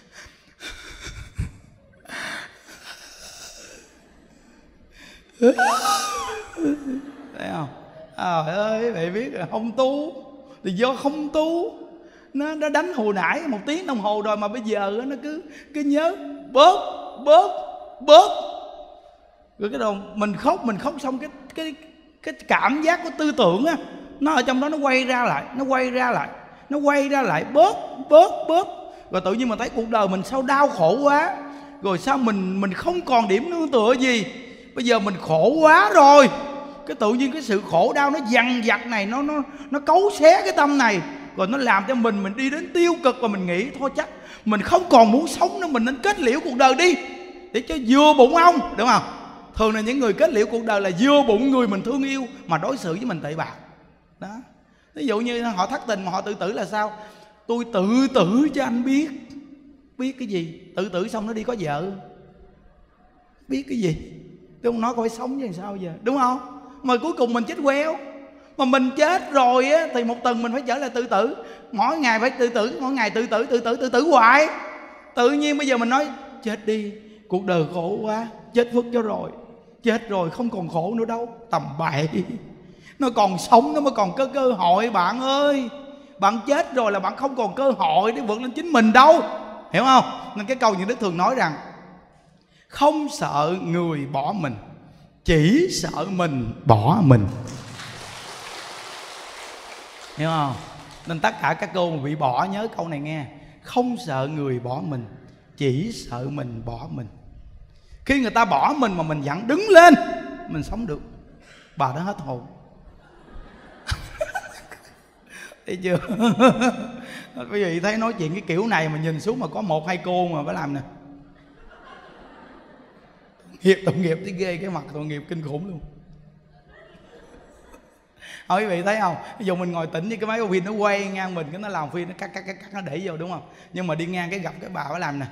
thấy không? Trời ơi, mày biết là không tu thì do không tu. Nó đánh hồi nãy 1 tiếng đồng hồ rồi mà bây giờ nó cứ nhớ bóp. Rồi cái đầu mình khóc xong cái cảm giác của tư tưởng á, nó ở trong đó nó quay ra lại bóp. Rồi tự nhiên mình thấy cuộc đời mình sao đau khổ quá, rồi sao mình không còn điểm nương tựa gì, bây giờ mình khổ quá rồi. Cái tự nhiên cái sự khổ đau nó dằn vặt này, nó cấu xé cái tâm này, rồi nó làm cho mình đi đến tiêu cực. Và mình nghĩ thôi chắc mình không còn muốn sống nữa, mình nên kết liễu cuộc đời đi để cho vừa bụng ông, đúng không? Thường là những người kết liễu cuộc đời là vừa bụng người mình thương yêu mà đối xử với mình tệ bạc đó. Ví dụ như họ thất tình mà họ tự tử là sao? Tôi tự tử cho anh biết. Biết cái gì? Tự tử xong nó đi có vợ, biết cái gì? Tôi không nói coi phải sống chứ làm sao giờ, đúng không? mà cuối cùng mình chết queo. Mà mình chết rồi á thì một tuần mình phải trở lại tự tử, mỗi ngày phải tự tử, mỗi ngày tự tử hoài. Tự nhiên bây giờ mình nói chết đi, cuộc đời khổ quá, chết phước cho rồi, chết rồi không còn khổ nữa đâu. Tầm bậy. Nó còn sống nó mới còn có cơ hội bạn ơi. Bạn chết rồi là bạn không còn cơ hội để vượt lên chính mình đâu, hiểu không? Nên cái câu những Đức thường nói rằng không sợ người bỏ mình, chỉ sợ mình bỏ mình, hiểu không? Nên tất cả các cô mà bị bỏ nhớ câu này nghe. Không sợ người bỏ mình, chỉ sợ mình bỏ mình. Khi người ta bỏ mình mà mình vẫn đứng lên, mình sống được, bà đó hết hồn. Thấy chưa? Quý vị thấy nói chuyện cái kiểu này mà nhìn xuống mà có một hai cô mà phải làm nè. Tội nghiệp thấy ghê, cái mặt tội nghiệp kinh khủng luôn. Quý vị thấy không? Ví dụ mình ngồi tỉnh với cái máy phim nó quay ngang mình, cái nó làm phim nó cắt nó để vô, đúng không? Nhưng mà đi ngang cái gặp cái bà phải làm nè.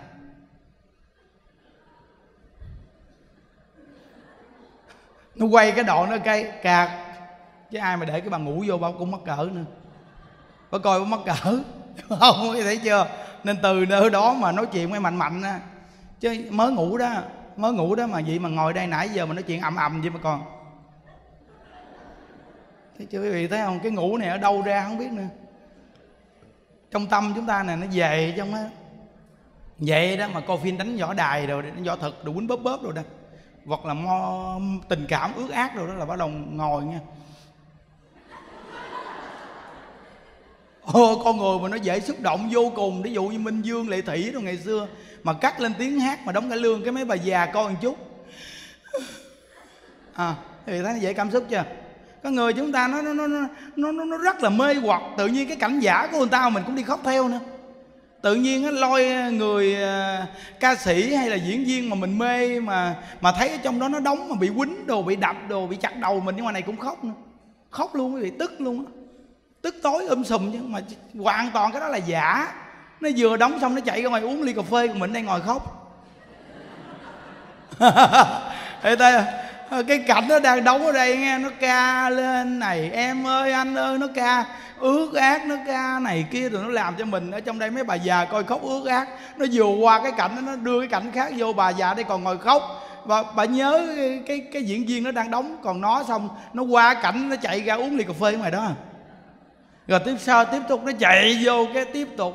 Nó quay cái độ nó cây cạt. Chứ ai mà để cái bà ngủ vô bao cũng mắc cỡ nữa. Bà coi bà mắc cỡ. Không, thấy chưa? Nên từ nơi đó mà nói chuyện mới mạnh á. Chứ mới ngủ đó mà vậy mà ngồi đây nãy giờ mà nói chuyện ầm vậy mà còn. Thấy chưa quý vị, thấy không? Cái ngủ này ở đâu ra không biết nữa. Trong tâm chúng ta này nó về trong á. Vậy đó mà coi phim đánh võ đài rồi, đánh võ thực, đồ quýnh bóp rồi đó. Hoặc là tình cảm ước ác rồi đó là bắt đầu ngồi nha. Con người mà nó dễ xúc động vô cùng. Ví dụ như Minh Dương, Lệ Thủy rồi ngày xưa mà cắt lên tiếng hát mà đóng cải lương, cái mấy bà già coi một chút thì thấy nó dễ cảm xúc chưa? Con người chúng ta nó rất là mê hoặc. Tự nhiên cái cảnh giả của người ta mình cũng đi khóc theo nữa. Tự nhiên á, lôi người ca sĩ hay là diễn viên mà mình mê mà thấy ở trong đó nó đóng mà bị quýnh đồ, bị đập đồ, bị chặt đầu mình, nhưng mà này cũng khóc nữa. Khóc luôn quý vị, tức luôn á. Tức tối sùm chứ mà hoàn toàn cái đó là giả. Nó vừa đóng xong nó chạy ra ngoài uống ly cà phê, còn mình đang ngồi khóc. Cái cảnh nó đang đóng ở đây nghe, nó ca lên này em ơi anh ơi, nó ca ước ác, nó ca này kia, rồi nó làm cho mình ở trong đây mấy bà già coi khóc ước ác. Nó vừa qua cái cảnh đó, nó đưa cái cảnh khác vô, bà già đây còn ngồi khóc. Và bà nhớ cái diễn viên nó đang đóng, còn nó xong nó qua cảnh nó chạy ra uống ly cà phê ngoài đó. Rồi tiếp tục nó chạy vô cái tiếp tục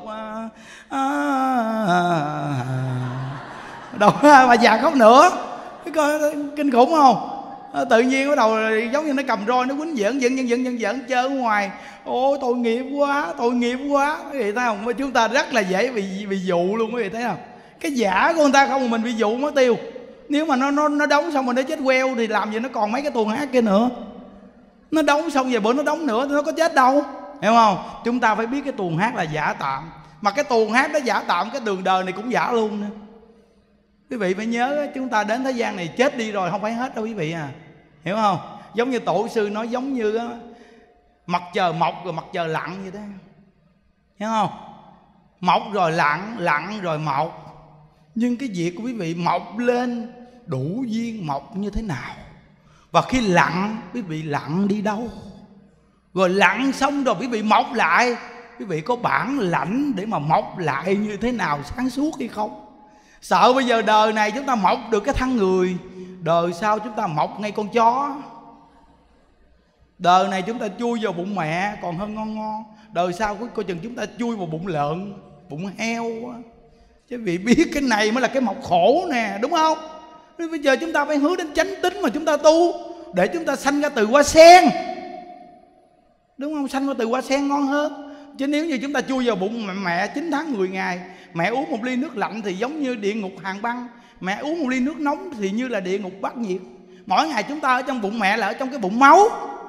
đâu bà già khóc nữa. Cái coi kinh khủng không? Tự nhiên bắt đầu giống như nó cầm roi nó quýnh giỡn chơi ở ngoài. Ôi tội nghiệp quá. Quý vị thấy không? Chúng ta rất là dễ bị dụ luôn, quý vị thấy không? Cái giả của người ta không mà mình bị dụ mất tiêu. Nếu mà nó đóng xong rồi nó chết queo thì làm gì nó còn mấy cái tuồng hát kia nữa. Nó đóng xong rồi bữa nó đóng nữa thì nó có chết đâu, hiểu không? Chúng ta phải biết cái tuồng hát là giả tạm. Mà cái tuồng hát nó giả tạm, cái đường đời này cũng giả luôn nữa. Quý vị phải nhớ chúng ta đến thế gian này chết đi rồi không phải hết đâu quý vị à. Hiểu không? Giống như tổ sư nói, giống như mặt trời mọc rồi mặt trời lặn vậy đó. Hiểu không? Mọc rồi lặn, lặn rồi mọc. Nhưng cái việc của quý vị mọc lên đủ duyên mọc như thế nào? Và khi lặn, quý vị lặn đi đâu? Rồi lặn xong rồi quý vị mọc lại, quý vị có bản lãnh để mà mọc lại như thế nào, sáng suốt hay không? Sợ bây giờ đời này chúng ta mọc được cái thân người, đời sau chúng ta mọc ngay con chó. Đời này chúng ta chui vào bụng mẹ còn hơn ngon, đời sau coi chừng chúng ta chui vào bụng lợn, bụng heo. Chứ vị biết cái này mới là cái mọc khổ nè, đúng không? Bây giờ chúng ta phải hướng đến chánh tính mà chúng ta tu, để chúng ta sanh ra từ hoa sen, đúng không? Sanh ra từ hoa sen ngon hơn. Chứ nếu như chúng ta chui vào bụng mẹ 9 tháng 10 ngày, mẹ uống một ly nước lạnh thì giống như địa ngục hàng băng, mẹ uống một ly nước nóng thì như là địa ngục bát nhiệt. Mỗi ngày chúng ta ở trong bụng mẹ là ở trong cái bụng máu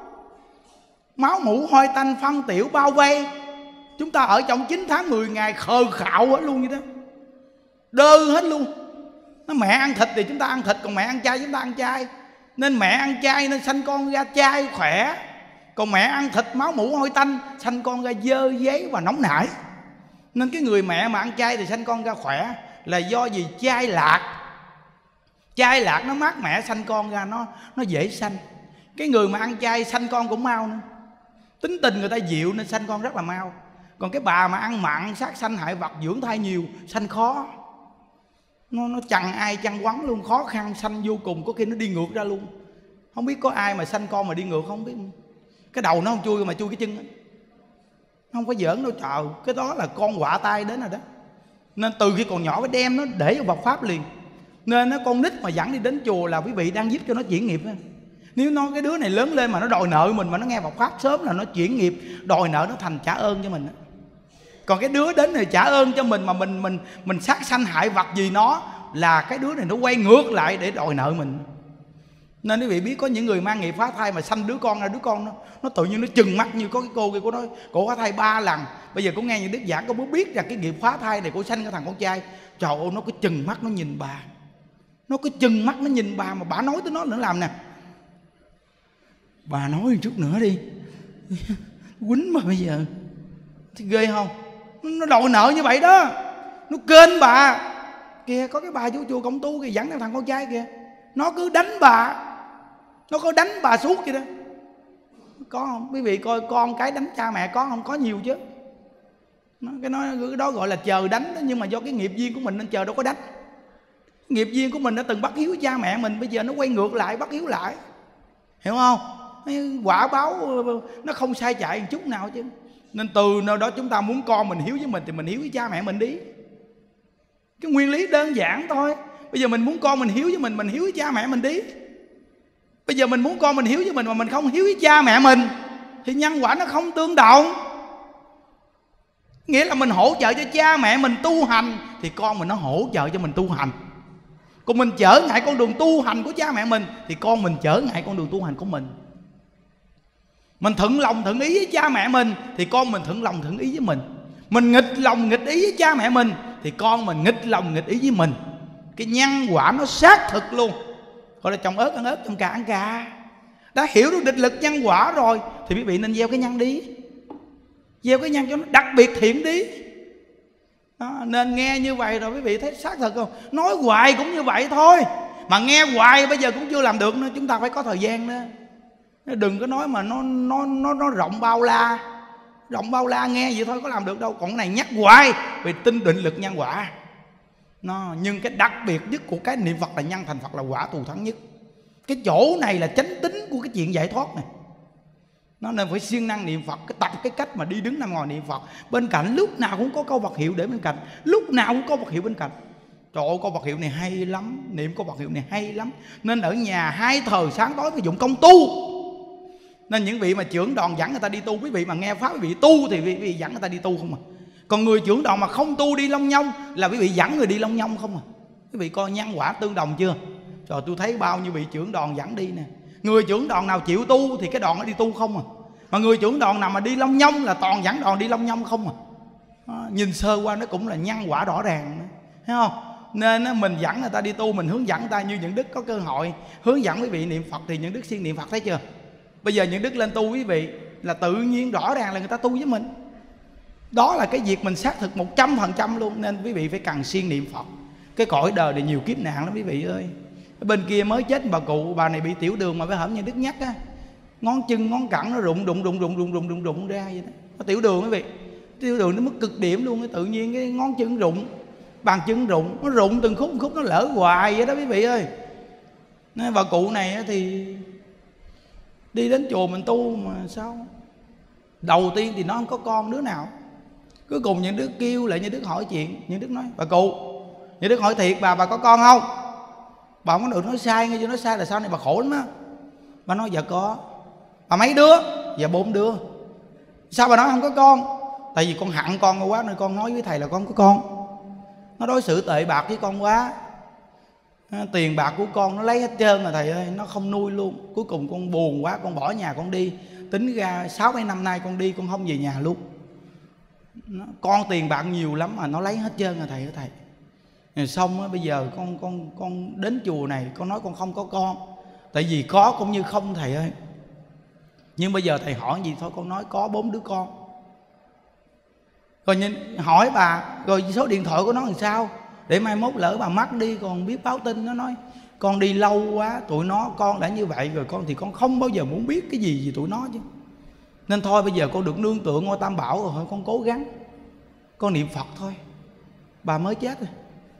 mủ hôi tanh phân tiểu bao vây. Chúng ta ở trong 9 tháng 10 ngày khờ khạo hết luôn vậy đó, đơ hết luôn. Nó mẹ ăn thịt thì chúng ta ăn thịt, còn mẹ ăn chay chúng ta ăn chay. Nên mẹ ăn chay nên sanh con ra chay khỏe, còn mẹ ăn thịt máu mủ hôi tanh sanh con ra dơ giấy và nóng nảy. Nên cái người mẹ mà ăn chay thì sanh con ra khỏe là do gì? Chay lạc. Chay lạc nó mát mẻ, sanh con ra nó dễ sanh. Cái người mà ăn chay sanh con cũng mau nữa. Tính tình người ta dịu nên sanh con rất là mau. Còn cái bà mà ăn mặn, sát sanh hại vật, dưỡng thai nhiều, sanh khó. Nó chằn ai chăn quắn luôn, khó khăn sanh vô cùng, có khi nó đi ngược ra luôn. Không biết có ai mà sanh con mà đi ngược không biết. Cái đầu nó không chui mà chui cái chân. Không có giỡn đâu trời. Cái đó là con quạ tai đến rồi đó. Nên từ khi còn nhỏ phải đem nó để vào Phật Pháp liền. Nên nó con nít mà dẫn đi đến chùa là quý vị đang giúp cho nó chuyển nghiệp đó. Nếu nó cái đứa này lớn lên mà nó đòi nợ mình, mà nó nghe Phật Pháp sớm là nó chuyển nghiệp, đòi nợ nó thành trả ơn cho mình đó. Còn cái đứa đến này trả ơn cho mình mà mình sát sanh hại vật gì nó, là cái đứa này nó quay ngược lại để đòi nợ mình. Nên quý vị biết có những người mang nghiệp phá thai mà sanh đứa con ra, đứa con nó tự nhiên nó chừng mắt. Như có cái cô kia, cô nói cô phá thai 3 lần. Bây giờ cô nghe những đức giảng, cô mới biết rằng cái nghiệp phá thai này cô sanh cái thằng con trai. Trời ơi, nó cứ chừng mắt nó nhìn bà. Nó cứ chừng mắt nó nhìn bà, mà bà nói tới nó nữa làm nè. Bà nói một chút nữa đi. Quýnh mà bây giờ thì ghê không? Nó đòi nợ như vậy đó. Nó kênh bà. Kìa có cái bà chú chùa Công Tu kìa, dẫn theo thằng con trai kìa. Nó cứ đánh bà. Nó có đánh bà suốt vậy đó. Có không? Quý vị coi con cái đánh cha mẹ có không? Có nhiều chứ. Cái đó gọi là chờ đánh đó. Nhưng mà do cái nghiệp duyên của mình nên chờ đâu có đánh. Nghiệp duyên của mình đã từng bắt hiếu cha mẹ mình, bây giờ nó quay ngược lại bắt hiếu lại. Hiểu không? Quả báo nó không sai chạy một chút nào chứ. Nên từ nơi đó chúng ta muốn con mình hiếu với mình thì mình hiếu với cha mẹ mình đi. Cái nguyên lý đơn giản thôi. Bây giờ mình muốn con mình hiếu với mình hiếu với cha mẹ mình đi. Bây giờ mình muốn con mình hiếu với mình mà mình không hiếu với cha mẹ mình thì nhân quả nó không tương đồng. Nghĩa là mình hỗ trợ cho cha mẹ mình tu hành thì con mình nó hỗ trợ cho mình tu hành. Còn mình trở ngại con đường tu hành của cha mẹ mình thì con mình trở ngại con đường tu hành của mình. Mình thuận lòng thuận ý với cha mẹ mình thì con mình thuận lòng thuận ý với mình. Mình nghịch lòng nghịch ý với cha mẹ mình thì con mình nghịch lòng nghịch ý với mình. Cái nhân quả nó xác thực luôn. Gọi là trồng ớt ăn ớt, trồng cà ăn cà. Đã hiểu được định lực nhân quả rồi thì quý vị nên gieo cái nhân đi. Gieo cái nhân cho nó đặc biệt thiện đi đó. Nên nghe như vậy rồi quý vị thấy xác thực không? Nói hoài cũng như vậy thôi. Mà nghe hoài bây giờ cũng chưa làm được nữa. Chúng ta phải có thời gian nữa. Đừng có nói mà nó rộng bao la. Rộng bao la nghe vậy thôi có làm được đâu. Còn cái này nhắc hoài vì tin định lực nhân quả. Nhưng cái đặc biệt nhất của cái niệm Phật là nhân thành Phật là quả thù thắng nhất. Cái chỗ này là chánh tính của cái chuyện giải thoát này. Nó nên phải siêng năng niệm Phật. Cái tập cái cách mà đi đứng nằm ngồi niệm Phật. Bên cạnh lúc nào cũng có câu Phật hiệu để bên cạnh. Lúc nào cũng có Phật hiệu bên cạnh. Trời ơi, câu Phật hiệu này hay lắm. Niệm câu Phật hiệu này hay lắm. Nên ở nhà 2 thời sáng tối phải dụng công tu. Nên những vị mà trưởng đoàn dẫn người ta đi tu, quý vị mà nghe pháp quý vị tu thì quý vị dẫn người ta đi tu không à. Còn người trưởng đoàn mà không tu đi long nhông là quý vị dẫn người đi long nhông không à. Quý vị coi nhân quả tương đồng chưa? Trời, tôi thấy bao nhiêu vị trưởng đoàn dẫn đi nè. Người trưởng đoàn nào chịu tu thì cái đoàn nó đi tu không à. Mà người trưởng đoàn nào mà đi long nhông là toàn dẫn đoàn đi long nhông không à. Nhìn sơ qua nó cũng là nhân quả rõ ràng nữa. Thấy không? Nên mình dẫn người ta đi tu, mình hướng dẫn người ta. Như những đức có cơ hội hướng dẫn quý vị niệm Phật thì những đức siêng niệm Phật, thấy chưa? Bây giờ những đức lên tu quý vị là tự nhiên rõ ràng là người ta tu với mình. Đó là cái việc mình xác thực 100% luôn. Nên quý vị phải cần siêng niệm Phật. Cái cõi đời này nhiều kiếp nạn lắm quý vị ơi. Ở bên kia mới chết bà cụ, bà này bị tiểu đường mà phải hởm như đức nhắc á. Ngón chân ngón cẳng nó rụng ra vậy đó. Có tiểu đường quý vị. Tiểu đường nó mất cực điểm luôn. Tự nhiên cái ngón chân rụng, bàn chân rụng. Nó rụng từng khúc nó lỡ hoài vậy đó quý vị ơi. Nên bà cụ này thì đi đến chùa mình tu mà sao? Đầu tiên thì nó không có con đứa nào. Cuối cùng những đứa kêu lại, những đứa hỏi chuyện. Những đứa nói bà cụ, những đứa hỏi thiệt bà có con không? Bà không có được nói sai, nghe chưa? Nói sai là sau này bà khổ lắm á. Bà nói dạ có. Bà mấy đứa? Dạ 4 đứa. Sao bà nói không có con? Tại vì con hận con quá nên con nói với thầy là con có con. Nó đối xử tệ bạc với con quá. Tiền bạc của con nó lấy hết trơn rồi thầy ơi. Nó không nuôi luôn. Cuối cùng con buồn quá, con bỏ nhà con đi. Tính ra 6-7 năm nay con đi, con không về nhà luôn. Con tiền bạc nhiều lắm mà nó lấy hết trơn rồi thầy ơi thầy. Rồi xong á, bây giờ con đến chùa này con nói con không có con. Tại vì có cũng như không thầy ơi. Nhưng bây giờ thầy hỏi gì thôi, con nói có 4 đứa con. Rồi nhìn, hỏi bà rồi số điện thoại của nó làm sao, để mai mốt lỡ bà mất đi còn biết báo tin. Nó nói Con đi lâu quá, tụi nó con đã như vậy rồi, con thì con không bao giờ muốn biết cái gì về tụi nó chứ. Nên thôi bây giờ con được nương tựa ngôi Tam Bảo rồi, thôi con cố gắng, con niệm Phật thôi. Bà mới chết rồi,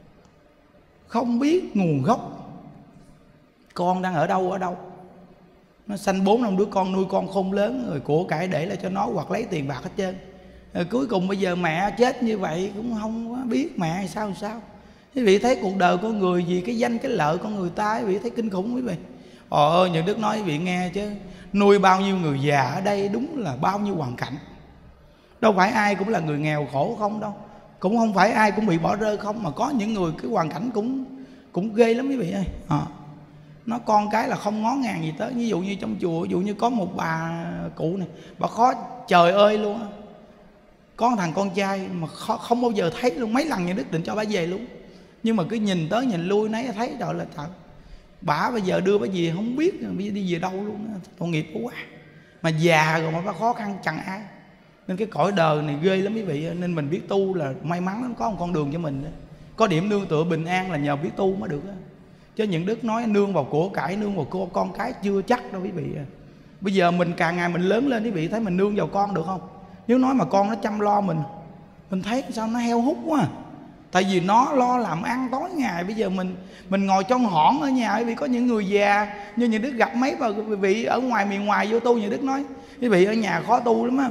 không biết nguồn gốc con đang ở đâu. Nó sanh 4-5 đứa con, nuôi con khôn lớn rồi, của cải để lại cho nó hoặc lấy tiền bạc hết trơn. Rồi cuối cùng bây giờ mẹ chết như vậy cũng không biết mẹ hay sao. Quý vị thấy cuộc đời con người vì cái danh cái lợi con người ta, quý vị thấy kinh khủng quý vị. Ôi Nhật Đức nói quý vị nghe chứ, nuôi bao nhiêu người già ở đây đúng là bao nhiêu hoàn cảnh. Đâu phải ai cũng là người nghèo khổ không đâu, cũng không phải ai cũng bị bỏ rơi không, mà có những người cái hoàn cảnh cũng ghê lắm quý vị ơi. Nó con cái là không ngó ngàng gì tới. Ví dụ như trong chùa, ví dụ như có một bà cụ này, bà khó trời ơi luôn á, có thằng con trai mà không bao giờ thấy luôn, mấy lần Nhà Đức định cho bà về luôn, nhưng mà cứ nhìn tới nhìn lui nấy thấy trời là thật. Bà bây giờ đưa bà về không biết đi về đâu luôn, tội nghiệp quá. Mà già rồi mà bà khó khăn chẳng ai. Nên cái cõi đời này ghê lắm quý vị. Nên mình biết tu là may mắn lắm, có một con đường cho mình đó. Có điểm nương tựa bình an là nhờ biết tu mới được đó. Chứ những Đức nói nương vào của cải, nương vào con cái chưa chắc đâu quý vị. Bây giờ mình càng ngày mình lớn lên quý vị thấy mình nương vào con được không? Nếu nói mà con nó chăm lo mình thấy sao nó heo hút quá. Tại vì nó lo làm ăn tối ngày. Bây giờ mình ngồi trong hõn ở nhà, quý vị có những người già như Nhà Đức gặp mấy bà quý vị ở ngoài miền ngoài vô tu. Nhà Đức nói quý vị ở nhà khó tu lắm á.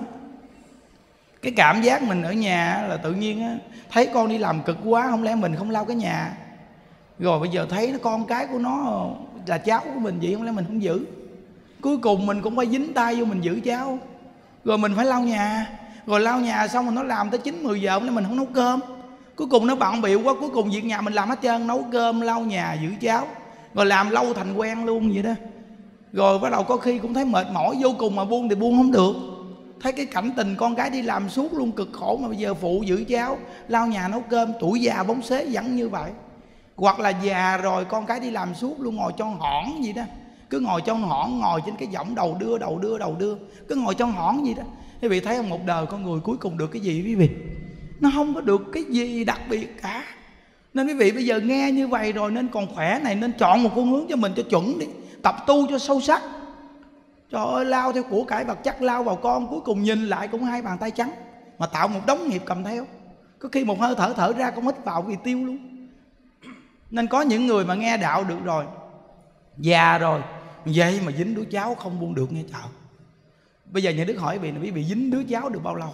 Cái cảm giác mình ở nhà là tự nhiên á, thấy con đi làm cực quá, không lẽ mình không lau cái nhà. Rồi bây giờ thấy nó con cái của nó là cháu của mình vậy, không lẽ mình không giữ. Cuối cùng mình cũng phải dính tay vô mình giữ cháu. Rồi mình phải lau nhà. Rồi lau nhà xong rồi nó làm tới 9-10 giờ, không lẽ mình không nấu cơm. Cuối cùng nó bận bịu quá, cuối cùng việc nhà mình làm hết trơn, nấu cơm, lau nhà, giữ cháu. Rồi làm lâu thành quen luôn vậy đó. Rồi bắt đầu có khi cũng thấy mệt mỏi vô cùng, mà buông thì buông không được. Thấy cái cảnh tình con cái đi làm suốt luôn cực khổ, mà bây giờ phụ giữ cháu, lau nhà nấu cơm, tuổi già bóng xế vẫn như vậy. Hoặc là già rồi con cái đi làm suốt luôn, ngồi trong hõn gì đó, cứ ngồi trong hõn, ngồi trên cái võng đầu đưa, cứ ngồi trong hõn gì đó. Quý vị thấy không, một đời con người cuối cùng được cái gì quý vị? Nó không có được cái gì đặc biệt cả. Nên quý vị bây giờ nghe như vậy rồi, nên còn khỏe này, nên chọn một phương hướng cho mình cho chuẩn đi, tập tu cho sâu sắc. Trời ơi, lao theo của cải vật chất, lao vào con, cuối cùng nhìn lại cũng 2 bàn tay trắng, mà tạo một đống nghiệp cầm theo. Có khi một hơi thở ra cũng hít vào vì tiêu luôn. Nên có những người mà nghe đạo được rồi, già rồi, vậy mà dính đứa cháu không buông được nghe trời. Bây giờ Nhà Đức hỏi quý vị dính đứa cháu được bao lâu?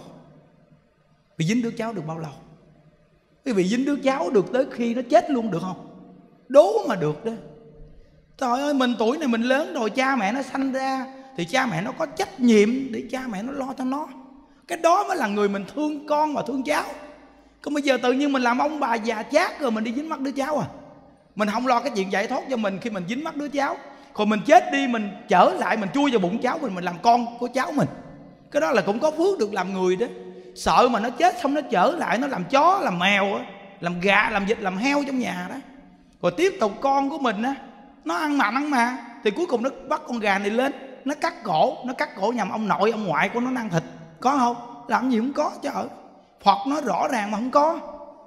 Bị dính đứa cháu được bao lâu? Quý vị dính đứa cháu được tới khi nó chết luôn được không? Đố mà được đó. Trời ơi, mình tuổi này mình lớn rồi, cha mẹ nó sanh ra thì cha mẹ nó có trách nhiệm để cha mẹ nó lo cho nó. Cái đó mới là người mình thương con và thương cháu. Còn bây giờ tự nhiên mình làm ông bà già chát rồi mình đi dính mắt đứa cháu à. Mình không lo cái chuyện giải thoát cho mình khi mình dính mắt đứa cháu. Còn mình chết đi, mình trở lại, mình chui vào bụng cháu mình làm con của cháu mình. Cái đó là cũng có phước được làm người đó. Sợ mà nó chết xong nó trở lại, nó làm chó, làm mèo á, làm gà, làm vịt, làm heo trong nhà đó. Rồi tiếp tục con của mình á, nó ăn mặn ăn mà, thì cuối cùng nó bắt con gà này lên, nó cắt cổ nhằm ông nội ông ngoại của nó ăn thịt. Có không? Làm gì cũng có chứ. Phật nói rõ ràng mà không có.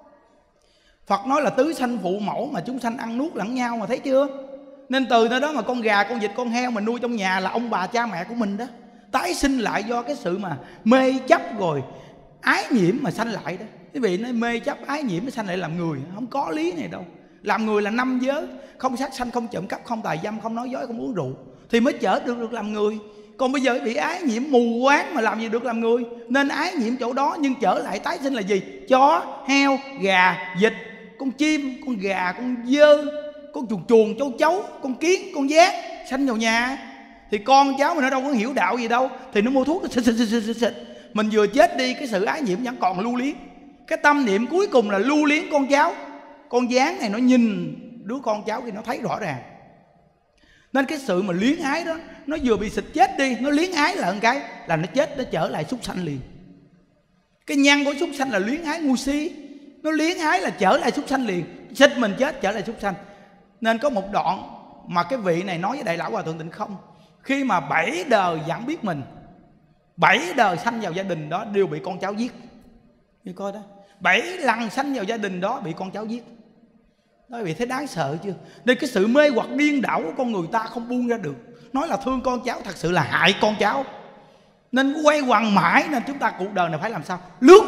Phật nói là tứ sanh phụ mẫu, mà chúng sanh ăn nuốt lẫn nhau mà, thấy chưa? Nên từ nơi đó mà con gà, con vịt, con heo mình nuôi trong nhà là ông bà cha mẹ của mình đó, tái sinh lại do cái sự mà mê chấp rồi ái nhiễm mà sanh lại đó. Quý vị nói mê chấp ái nhiễm mới sanh lại làm người, không có lý này đâu. Làm người là 5 giới: không sát sanh, không trộm cắp, không tà dâm, không nói dối, không uống rượu, thì mới trở được làm người. Còn bây giờ bị ái nhiễm mù quáng mà làm gì được làm người. Nên ái nhiễm chỗ đó, nhưng trở lại tái sinh là gì? Chó, heo, gà, vịt, con chim, con gà, con dơ, con chuồn, châu chấu, con kiến, con gián sanh vào nhà. Thì con cháu mình nó đâu có hiểu đạo gì đâu, thì nó mua thuốc nó xịt. Mình vừa chết đi, cái sự ái nhiễm vẫn còn lưu luyến. Cái tâm niệm cuối cùng là lưu luyến con cháu. Con gián này nó nhìn đứa con cháu thì nó thấy rõ ràng. Nên cái sự mà luyến ái đó, nó vừa bị xịt chết đi, nó luyến ái là một cái là nó chết, nó trở lại súc sanh liền. Cái nhân của súc sanh là luyến ái ngu si, nó luyến ái là trở lại súc sanh liền. Xịt mình chết trở lại súc sanh. Nên có một đoạn mà cái vị này nói với Đại Lão Hòa Thượng Tịnh Không, khi mà 7 đời vẫn biết mình, 7 đời sanh vào gia đình đó đều bị con cháu giết. Như coi đó, 7 lần sanh vào gia đình đó bị con cháu giết. Quý vị thấy đáng sợ chưa? Nên cái sự mê hoặc điên đảo của con người ta không buông ra được. Nói là thương con cháu, thật sự là hại con cháu. Nên quay quằn mãi. Nên chúng ta cuộc đời này phải làm sao? Lướt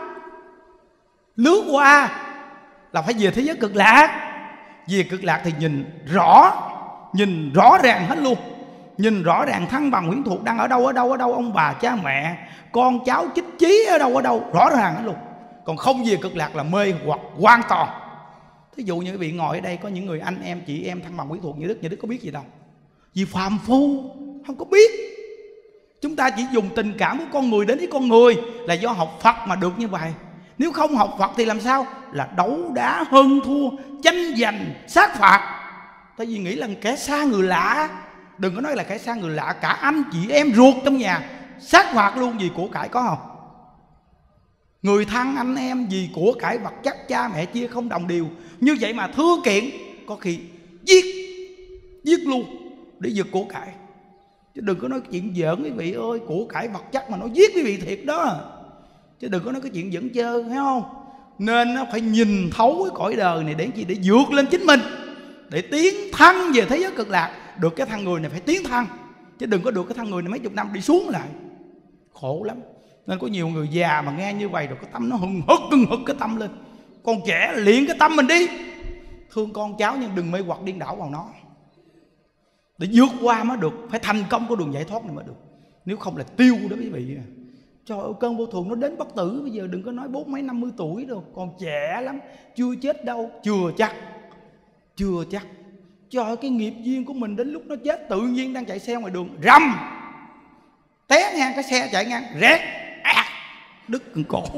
qua là phải về thế giới cực lạc. Về cực lạc thì nhìn rõ ràng hết luôn. Nhìn rõ ràng thân bằng quyến thuộc đang ở đâu, ông bà cha mẹ, con cháu chích chí ở đâu, rõ ràng hết luôn. Còn không về cực lạc là mê hoặc hoàn toàn. Thí dụ như quý vị ngồi ở đây, có những người anh em, chị em thân bằng quyến thuộc như Đức có biết gì đâu. Vì phàm phu, không có biết. Chúng ta chỉ dùng tình cảm của con người đến với con người, là do học Phật mà được như vậy. Nếu không học Phật thì làm sao? Là đấu đá hơn thua, tranh giành, sát phạt. Tại vì nghĩ là kẻ xa người lạ. Đừng có nói là kẻ xa người lạ, cả anh chị em ruột trong nhà sát phạt luôn vì của cải, có không? Người thân anh em vì của cải vật chất cha mẹ chia không đồng đều. Như vậy mà thưa kiện, có khi giết luôn để giật của cải. Chứ đừng có nói chuyện giỡn quý vị ơi. Của cải vật chất mà nó giết quý vị thiệt đó. Chứ đừng có nói cái chuyện giỡn chơi, thấy không? Nên nó phải nhìn thấu cái cõi đời này để chi? Để vượt lên chính mình, để tiến thăng về thế giới cực lạc. Được cái thân người này phải tiến thăng, chứ đừng có được cái thân người này mấy chục năm đi xuống lại, khổ lắm. Nên có nhiều người già mà nghe như vậy rồi cái tâm nó hừng hực cái tâm lên. Con trẻ luyện cái tâm mình đi, thương con cháu nhưng đừng mê hoặc điên đảo vào nó, để vượt qua mới được. Phải thành công của đường giải thoát này mới được. Nếu không là tiêu đó quý vị. Trời ơi, cơn vô thường nó đến bất tử. Bây giờ đừng có nói 40 50 tuổi đâu, còn trẻ lắm, chưa chết đâu. Chưa chắc. Trời ơi, cái nghiệp duyên của mình đến lúc nó chết, tự nhiên đang chạy xe ngoài đường, rầm té ngang cái xe chạy ngang, rét đứt cần cổ.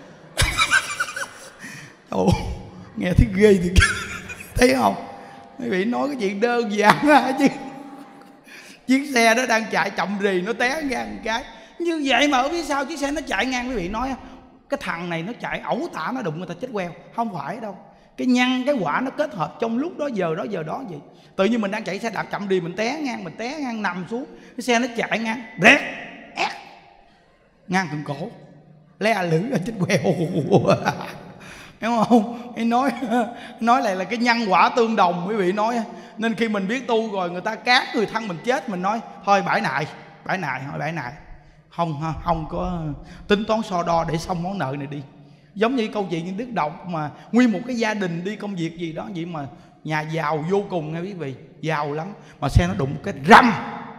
Ồ, nghe thấy ghê thì thấy không? Quý vị nói cái chuyện đơn giản chứ. Chiếc xe đó đang chạy chậm rì, nó té ngang một cái như vậy mà ở phía sau chiếc xe nó chạy ngang. Quý vị nói cái thằng này nó chạy ẩu tả, nó đụng người ta chết queo. Không phải đâu. Cái nhân cái quả nó kết hợp trong lúc đó, giờ đó vậy. Tự nhiên mình đang chạy xe đạp chậm đi, mình té ngang nằm xuống, cái xe nó chạy ngang, rét ngang cần cổ, le lử ở chết queo. Đúng không? Nói lại là cái nhân quả tương đồng quý vị nói. Nên khi mình biết tu rồi, người ta cát người thân mình chết, mình nói thôi bãi nại, không có tính toán so đo để xong món nợ này đi. Giống như câu chuyện như Đức đọc mà nguyên một cái gia đình đi công việc gì đó vậy mà nhà giàu vô cùng nghe quý vị, giàu lắm, mà xe nó đụng một cái rầm,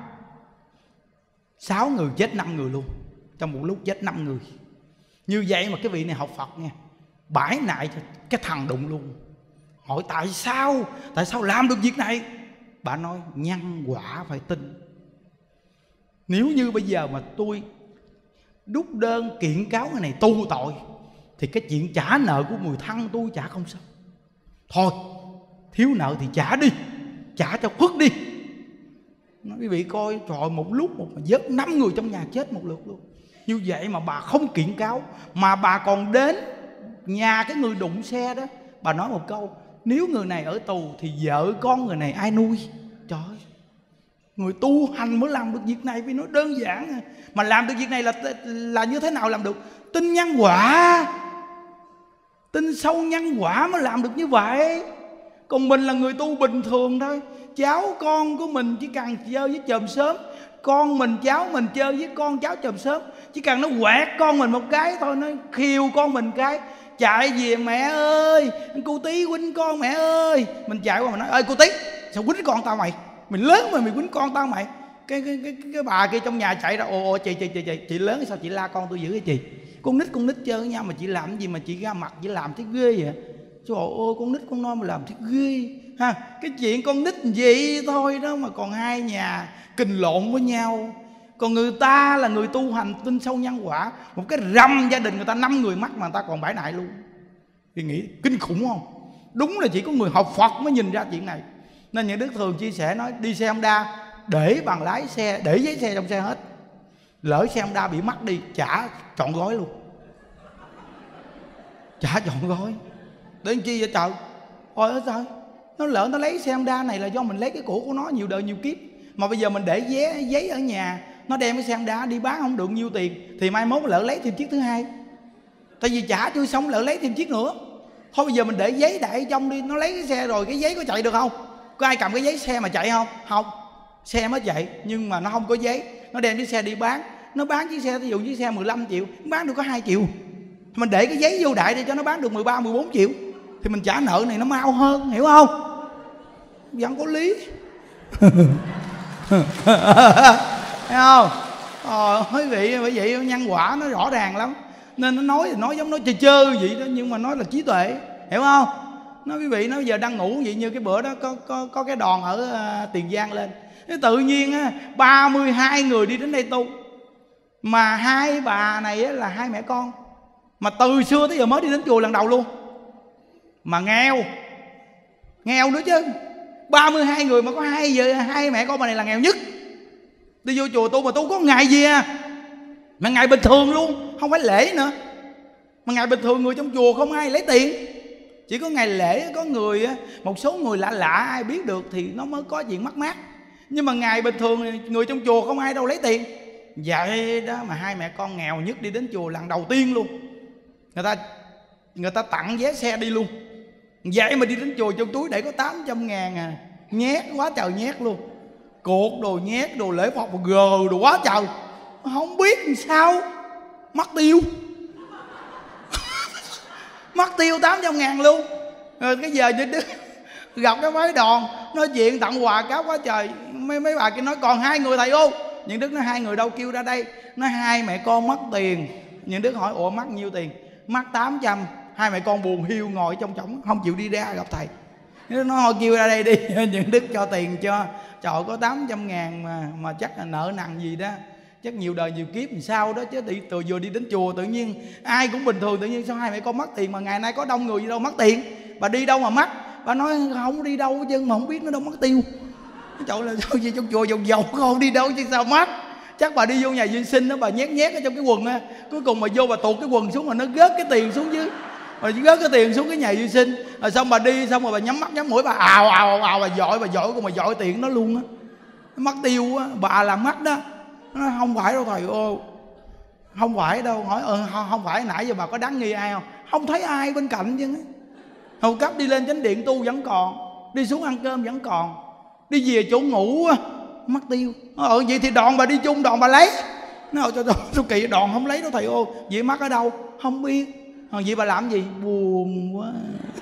6 người chết 5 người luôn, trong một lúc chết 5 người. Như vậy mà cái vị này học Phật nha, bãi nại cho cái thằng đụng luôn. Hỏi tại sao làm được việc này? Bà nói nhân quả phải tin. Nếu như bây giờ mà tôi đút đơn kiện cáo cái này tu tội, thì cái chuyện trả nợ của người thân tôi trả không xong. Thôi thiếu nợ thì trả đi, trả cho khuất đi. Nói quý vị coi, trời, một lúc mà vớt 5 người trong nhà chết một lượt luôn. Như vậy mà bà không kiện cáo, mà bà còn đến nhà cái người đụng xe đó, bà nói một câu: nếu người này ở tù thì vợ con người này ai nuôi? Trời ơi, người tu hành mới làm được việc này. Vì nó đơn giản. Mà làm được việc này là như thế nào làm được? Tin nhân quả, tin sâu nhân quả mới làm được như vậy. Còn mình là người tu bình thường thôi. Cháu con của mình chỉ cần chơi với chòm sớm, con mình cháu mình chơi với con cháu chòm sớm, chỉ cần nó quẹt con mình một cái thôi, nó khiêu con mình cái, chạy về mẹ ơi, cô Tí quýnh con mẹ ơi. Mình chạy qua mình nói: ơi cô Tí, sao quýnh con tao mày? Mình lớn mà mày quýnh con tao mày? Cái bà kia trong nhà chạy ra: ồ chị lớn sao chị la con tôi dữ vậy chị? Con nít chơi với nhau mà chị làm cái gì mà chị ra mặt chị làm thấy ghê vậy? Trời ơi, con nít con nói mà làm thấy ghê ha. Cái chuyện con nít gì thôi đó mà còn hai nhà kình lộn với nhau. Còn người ta là người tu hành tin sâu nhân quả, một cái rầm gia đình người ta 5 người mắc mà người ta còn bãi nại luôn. Thì nghĩ kinh khủng không? Đúng là chỉ có người học Phật mới nhìn ra chuyện này. Nên những Đức thường chia sẻ nói đi xe Honda để bằng lái xe, để giấy xe trong xe hết. Lỡ xe Honda bị mất đi trả trọn gói luôn, trả trọn gói. Đến chi vậy trời? Ôi trời, nó lỡ nó lấy xe Honda này là do mình lấy cái cũ của nó nhiều đời nhiều kiếp. Mà bây giờ mình để giấy ở nhà, nó đem cái xe Honda đi bán không được nhiêu tiền, thì mai mốt lỡ lấy thêm chiếc thứ hai. Tại vì trả chưa xong lỡ lấy thêm chiếc nữa. Thôi bây giờ mình để giấy đại trong đi, nó lấy cái xe rồi cái giấy có chạy được không? Có ai cầm cái giấy xe mà chạy không? Không, xe mới chạy nhưng mà nó không có giấy. Nó đem chiếc xe đi bán, nó bán chiếc xe, ví dụ chiếc xe 15 triệu, bán được có 2 triệu. Mình để cái giấy vô đại để cho nó bán được 13, 14 triệu thì mình trả nợ này nó mau hơn, hiểu không? Vẫn có lý. Thấy không? Quý vị, bởi vậy nhân quả nó rõ ràng lắm. Nên nó nói giống nói chơi chơi vậy đó, nhưng mà nói là trí tuệ, hiểu không? Nói quý vị, nó giờ đang ngủ vậy, như cái bữa đó có cái đoàn ở Tiền Giang lên, tự nhiên á 32 người đi đến đây tu, mà hai bà này á, là hai mẹ con mà từ xưa tới giờ mới đi đến chùa lần đầu luôn, mà nghèo nữa chứ. 32 người mà có hai mẹ con bà này là nghèo nhất, đi vô chùa tu mà tu có ngày gì à, mà ngày bình thường luôn, không phải lễ nữa. Mà ngày bình thường người trong chùa không ai lấy tiền, chỉ có ngày lễ có người, một số người lạ lạ ai biết được thì nó mới có chuyện mắc mát. Nhưng mà ngày bình thường người trong chùa không ai đâu lấy tiền. Vậy đó mà hai mẹ con nghèo nhất đi đến chùa lần đầu tiên luôn, người ta tặng vé xe đi luôn. Vậy mà đi đến chùa trong túi để có 800.000 à, nhét quá trời nhét luôn, cột đồ nhét đồ lễ Phật gờ đồ quá trời, không biết làm sao mất tiêu. Mất tiêu 800.000 luôn. Rồi cái giờ như Đức gặp cái phái đoàn nói chuyện tặng quà cáo quá trời. Mấy bà kia nói còn 2 người thầy ơi. Những Đức nói 2 người đâu, kêu ra đây. Nói 2 mẹ con mất tiền. Những Đức hỏi ủa mất nhiêu tiền? Mất 800. 2 mẹ con buồn hiu ngồi trong trống không chịu đi ra gặp thầy. Nó thôi kêu ra đây đi. Những Đức cho tiền cho. Trời, có 800.000 mà chắc là nợ nần gì đó, chắc nhiều đời nhiều kiếp làm sao đó chứ. Từ vừa đi đến chùa tự nhiên ai cũng bình thường, tự nhiên sao 2 mẹ con mất tiền, mà ngày nay có đông người gì đâu mất tiền. Bà đi đâu mà mất? Bà nói không đi đâu chứ mà không biết nó đâu mất tiêu. Trời là sao gì trong chùa vòng vòng không đi đâu chứ sao mất. Chắc bà đi vô nhà vệ sinh đó, bà nhét ở trong cái quần á, cuối cùng bà vô bà tuột cái quần xuống mà nó gớt cái tiền xuống dưới, rồi gớt cái tiền xuống cái nhà vệ sinh. Rồi xong bà đi xong rồi bà nhắm mắt nhắm mũi, bà ào bà dội cùng bà dội tiền nó luôn á, nó mất tiêu á. Bà làm mất đó. Nó không phải đâu thầy ơi, không phải đâu. Hỏi không phải, nãy giờ bà có đáng nghi ai không? Không thấy ai bên cạnh chứ. Hầu cấp đi lên chánh điện tu vẫn còn, đi xuống ăn cơm vẫn còn, đi về chỗ ngủ á mất tiêu. Vậy thì đòn bà đi chung, đòn bà lấy. Nó sao kỳ, đòn không lấy đâu thầy ơi. Vậy mất ở đâu không biết. Vậy bà làm gì? Buồn quá.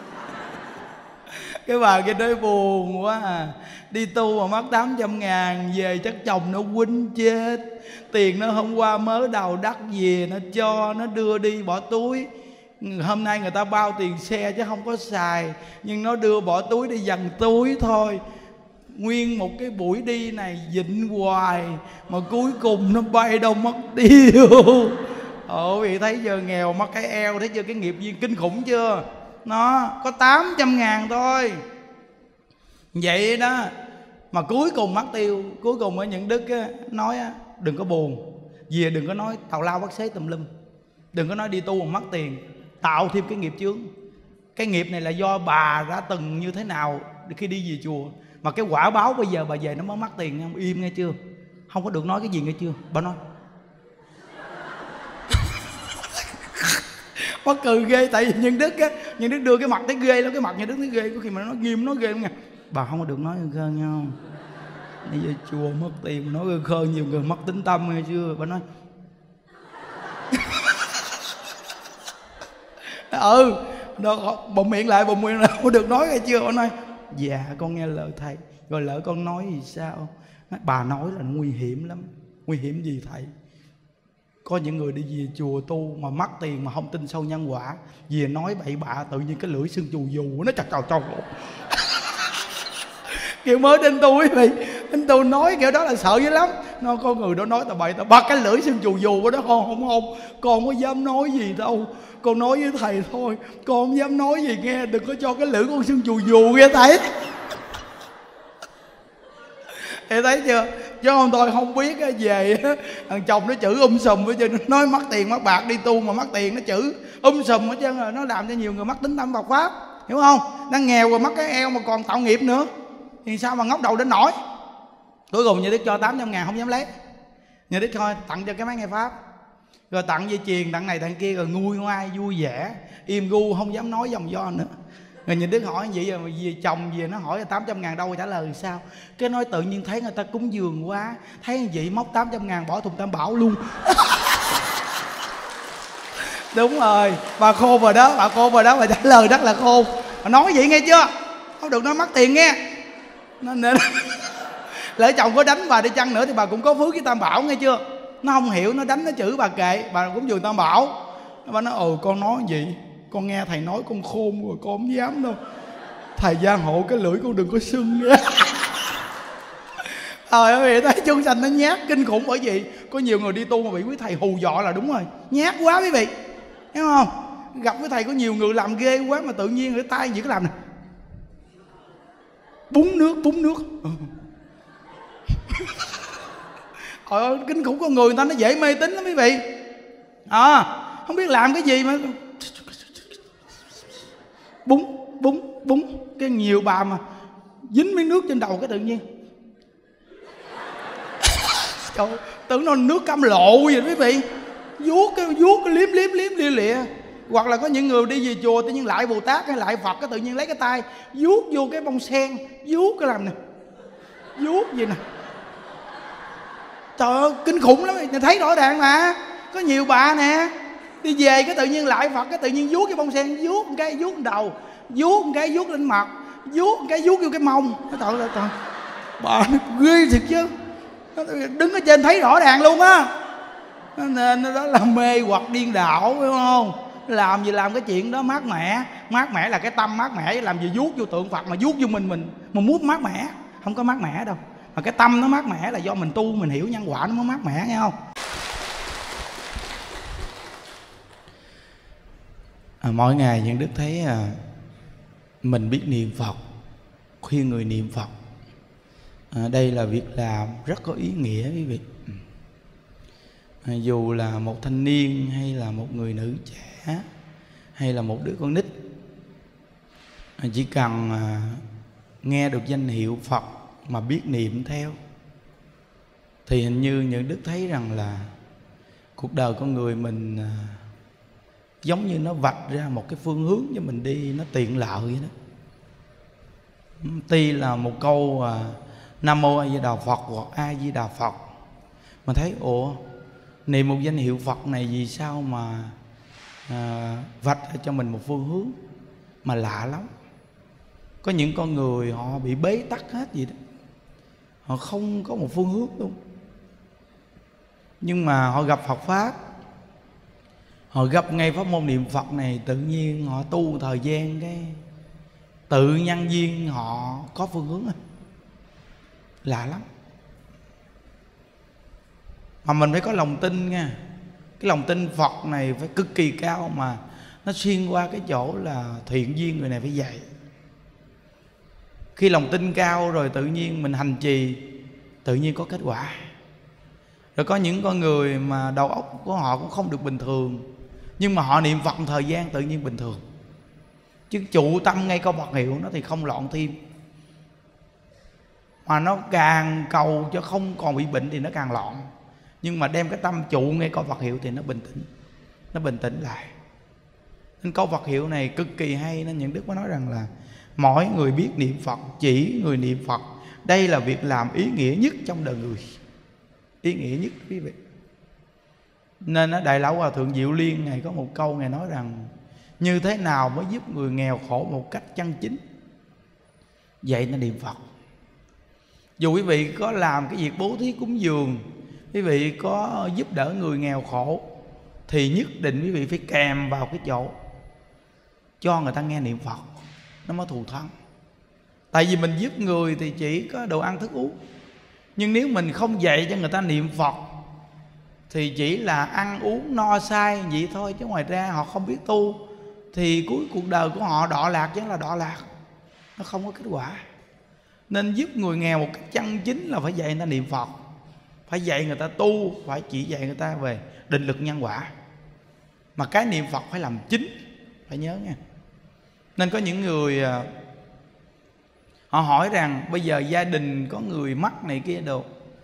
Cái bà kia nói buồn quá à, đi tu mà mất 800.000 về chắc chồng nó quýnh chết. Tiền nó hôm qua mới đầu đắt về nó cho, nó đưa đi bỏ túi. Hôm nay người ta bao tiền xe chứ không có xài, nhưng nó đưa bỏ túi đi dằn túi thôi. Nguyên một cái buổi đi này dịnh hoài mà cuối cùng nó bay đâu mất tiêu. Vị thấy giờ nghèo mất cái eo, thấy chưa, cái nghiệp duyên kinh khủng chưa. Nó có 800.000 thôi. Vậy đó mà cuối cùng mất tiêu. Cuối cùng ở những Đức á, nói á, đừng có buồn, về đừng có nói tào lao bắt xế tùm lum, đừng có nói đi tu mà mất tiền, tạo thêm cái nghiệp chướng. Cái nghiệp này là do bà đã từng như thế nào khi đi về chùa, mà cái quả báo bây giờ bà về nó mới mất tiền. Không im nghe chưa, không có được nói cái gì nghe chưa. Bà nói mắc cười ghê. Tại vì Nhân Đức á, Nhân Đức đưa cái mặt thấy ghê lắm, cái mặt Nhân Đức thấy ghê, có khi mà nó nghiêm nó ghê lắm nha. Bà không có được nói khơn nhau, đi về chùa mất tiền mà nói khơn nhiều người mất tính tâm nghe chưa. Bà nói bụng miệng lại không có được nói nghe chưa. Bà nói dạ con nghe lời thầy. Rồi lỡ con nói gì sao? Bà nói là nguy hiểm lắm. Nguy hiểm gì thầy? Có những người đi về chùa tu mà mất tiền mà không tin sâu nhân quả, về nói bậy bạ tự nhiên cái lưỡi sưng chù dù nó chặt trầu kiểu mới đến tu quý vị, đến tu nói kiểu đó là sợ dữ lắm. Nó có người đó nói tao bậy tao bắt cái lưỡi sưng chù dù của đó. Không con không có dám nói gì đâu, con nói với thầy thôi, con không dám nói gì nghe, đừng có cho cái lưỡi con sưng chù dù nghe thầy. Thì thấy chưa, chứ không tôi không biết á, về thằng chồng nó chửi sùm hết trơn, nói mất tiền mất bạc đi tu mà mất tiền nó chửi sùm hết trơn. Rồi nó làm cho nhiều người mất tính tâm Phật pháp, hiểu không? Đang nghèo rồi mất cái eo mà còn tạo nghiệp nữa thì sao mà ngóc đầu đến nổi. Cuối cùng Như Đức cho 800.000 không dám lấy. Như Đức thôi tặng cho cái máy nghe pháp. Rồi tặng dây chuyền, tặng này tặng kia, rồi nguôi ngoai vui vẻ, im gu không dám nói dòng do nữa. Rồi nhìn Đức hỏi vậy rồi về chồng về nó hỏi 800.000 đâu, trả lời sao? Cái nói tự nhiên thấy người ta cúng dường quá, thấy vậy móc 800.000 bỏ thùng Tam Bảo luôn. Đúng rồi, bà khôn rồi đó, bà khôn rồi đó, bà trả lời rất là khôn. Bà nói vậy nghe chưa? Không được nói mất tiền nghe. Nên lỡ chồng có đánh bà đi chăng nữa thì bà cũng có phước với Tam Bảo nghe chưa? Nó không hiểu, nó đánh nó chửi bà kệ, bà cũng dường Tam Bảo. Bà nói con nói gì, con nghe thầy nói con khôn rồi, con không dám đâu. Thầy gia hộ cái lưỡi con đừng có sưng nha. Trời ơi, thấy chung sanh nó nhát kinh khủng. Bởi vì có nhiều người đi tu mà bị quý thầy hù dọa là đúng rồi, nhát quá quý vị, hiểu không? Gặp với thầy có nhiều người làm ghê quá mà tự nhiên người tay gì có làm nè, búng nước. Trời ơi, kinh khủng. Con người ta nó dễ mê tín lắm quý vị. Không biết làm cái gì mà búng. Cái nhiều bà mà dính miếng nước trên đầu cái tự nhiên trời, tưởng nó nước cam lộ vậy quý vị. Vuốt cái liếm lịa. Hoặc là có những người đi về chùa tự nhiên lại Bồ Tát hay lại Phật, cái tự nhiên lấy cái tay vuốt vô cái bông sen, vuốt cái làm nè, vuốt gì nè. Trời ơi, kinh khủng lắm. Thấy rõ ràng mà. Có nhiều bà nè đi về cái tự nhiên lại Phật, cái tự nhiên vuốt cái bông sen, vuốt một cái vuốt đầu, vuốt một cái vuốt lên mặt, vuốt một cái vuốt vô cái mông. Trời ơi, bà nó ghê thiệt chứ. Đứng ở trên thấy rõ ràng luôn á. Nên đó là mê hoặc điên đảo, phải không? Làm gì làm cái chuyện đó mát mẻ là cái tâm mát mẻ, làm gì vuốt vô tượng Phật mà vuốt vô mình mà muốn mát mẻ. Không có mát mẻ đâu, mà cái tâm nó mát mẻ là do mình tu, mình hiểu nhân quả nó mới mát mẻ, nghe không? Mỗi ngày những đức thấy mình biết niệm Phật, khuyên người niệm Phật, đây là việc làm rất có ý nghĩa quý vị. Dù là một thanh niên hay là một người nữ trẻ hay là một đứa con nít, chỉ cần nghe được danh hiệu Phật mà biết niệm theo thì hình như những đức thấy rằng là cuộc đời con người mình giống như nó vạch ra một cái phương hướng cho mình đi, nó tiện lợi vậy đó. Tuy là một câu Nam Mô A Di Đà Phật hoặc A Di Đà Phật mà thấy niệm một danh hiệu Phật này vì sao mà vạch ra cho mình một phương hướng mà lạ lắm. Có những con người họ bị bế tắc hết vậy đó, họ không có một phương hướng luôn. Nhưng mà họ gặp Phật Pháp, họ gặp ngay pháp môn niệm Phật này, tự nhiên họ tu thời gian cái tự nhân duyên họ có phương hướng. Lạ lắm. Mà mình phải có lòng tin nha. Cái lòng tin Phật này phải cực kỳ cao, mà nó xuyên qua cái chỗ là thiện duyên người này phải dạy. Khi lòng tin cao rồi tự nhiên mình hành trì tự nhiên có kết quả. Rồi có những con người mà đầu óc của họ cũng không được bình thường, nhưng mà họ niệm Phật thời gian tự nhiên bình thường. Chứ trụ tâm ngay câu Phật hiệu nó thì không loạn thêm. Mà nó càng cầu cho không còn bị bệnh thì nó càng loạn. Nhưng mà đem cái tâm trụ ngay câu Phật hiệu thì nó bình tĩnh, nó bình tĩnh lại. Nên câu Phật hiệu này cực kỳ hay. Nên những đức mới nói rằng là mỗi người biết niệm Phật, chỉ người niệm Phật, đây là việc làm ý nghĩa nhất trong đời người. Ý nghĩa nhất quý vị. Nên Đại Lão Hòa Thượng Diệu Liên Ngài có một câu Ngài nói rằng như thế nào mới giúp người nghèo khổ một cách chân chính? Vậy nó niệm Phật. Dù quý vị có làm cái việc bố thí cúng dường, quý vị có giúp đỡ người nghèo khổ, thì nhất định quý vị phải kèm vào cái chỗ cho người ta nghe niệm Phật, nó mới thù thắng. Tại vì mình giúp người thì chỉ có đồ ăn thức uống, nhưng nếu mình không dạy cho người ta niệm Phật thì chỉ là ăn uống no say vậy thôi, chứ ngoài ra họ không biết tu thì cuối cuộc đời của họ đọa lạc chứ là đọa lạc, nó không có kết quả. Nên giúp người nghèo một cách chân chính là phải dạy người ta niệm Phật, phải dạy người ta tu, phải chỉ dạy người ta về định lực nhân quả. Mà cái niệm Phật phải làm chính, phải nhớ nha. Nên có những người họ hỏi rằng bây giờ gia đình có người mắc này kia đồ,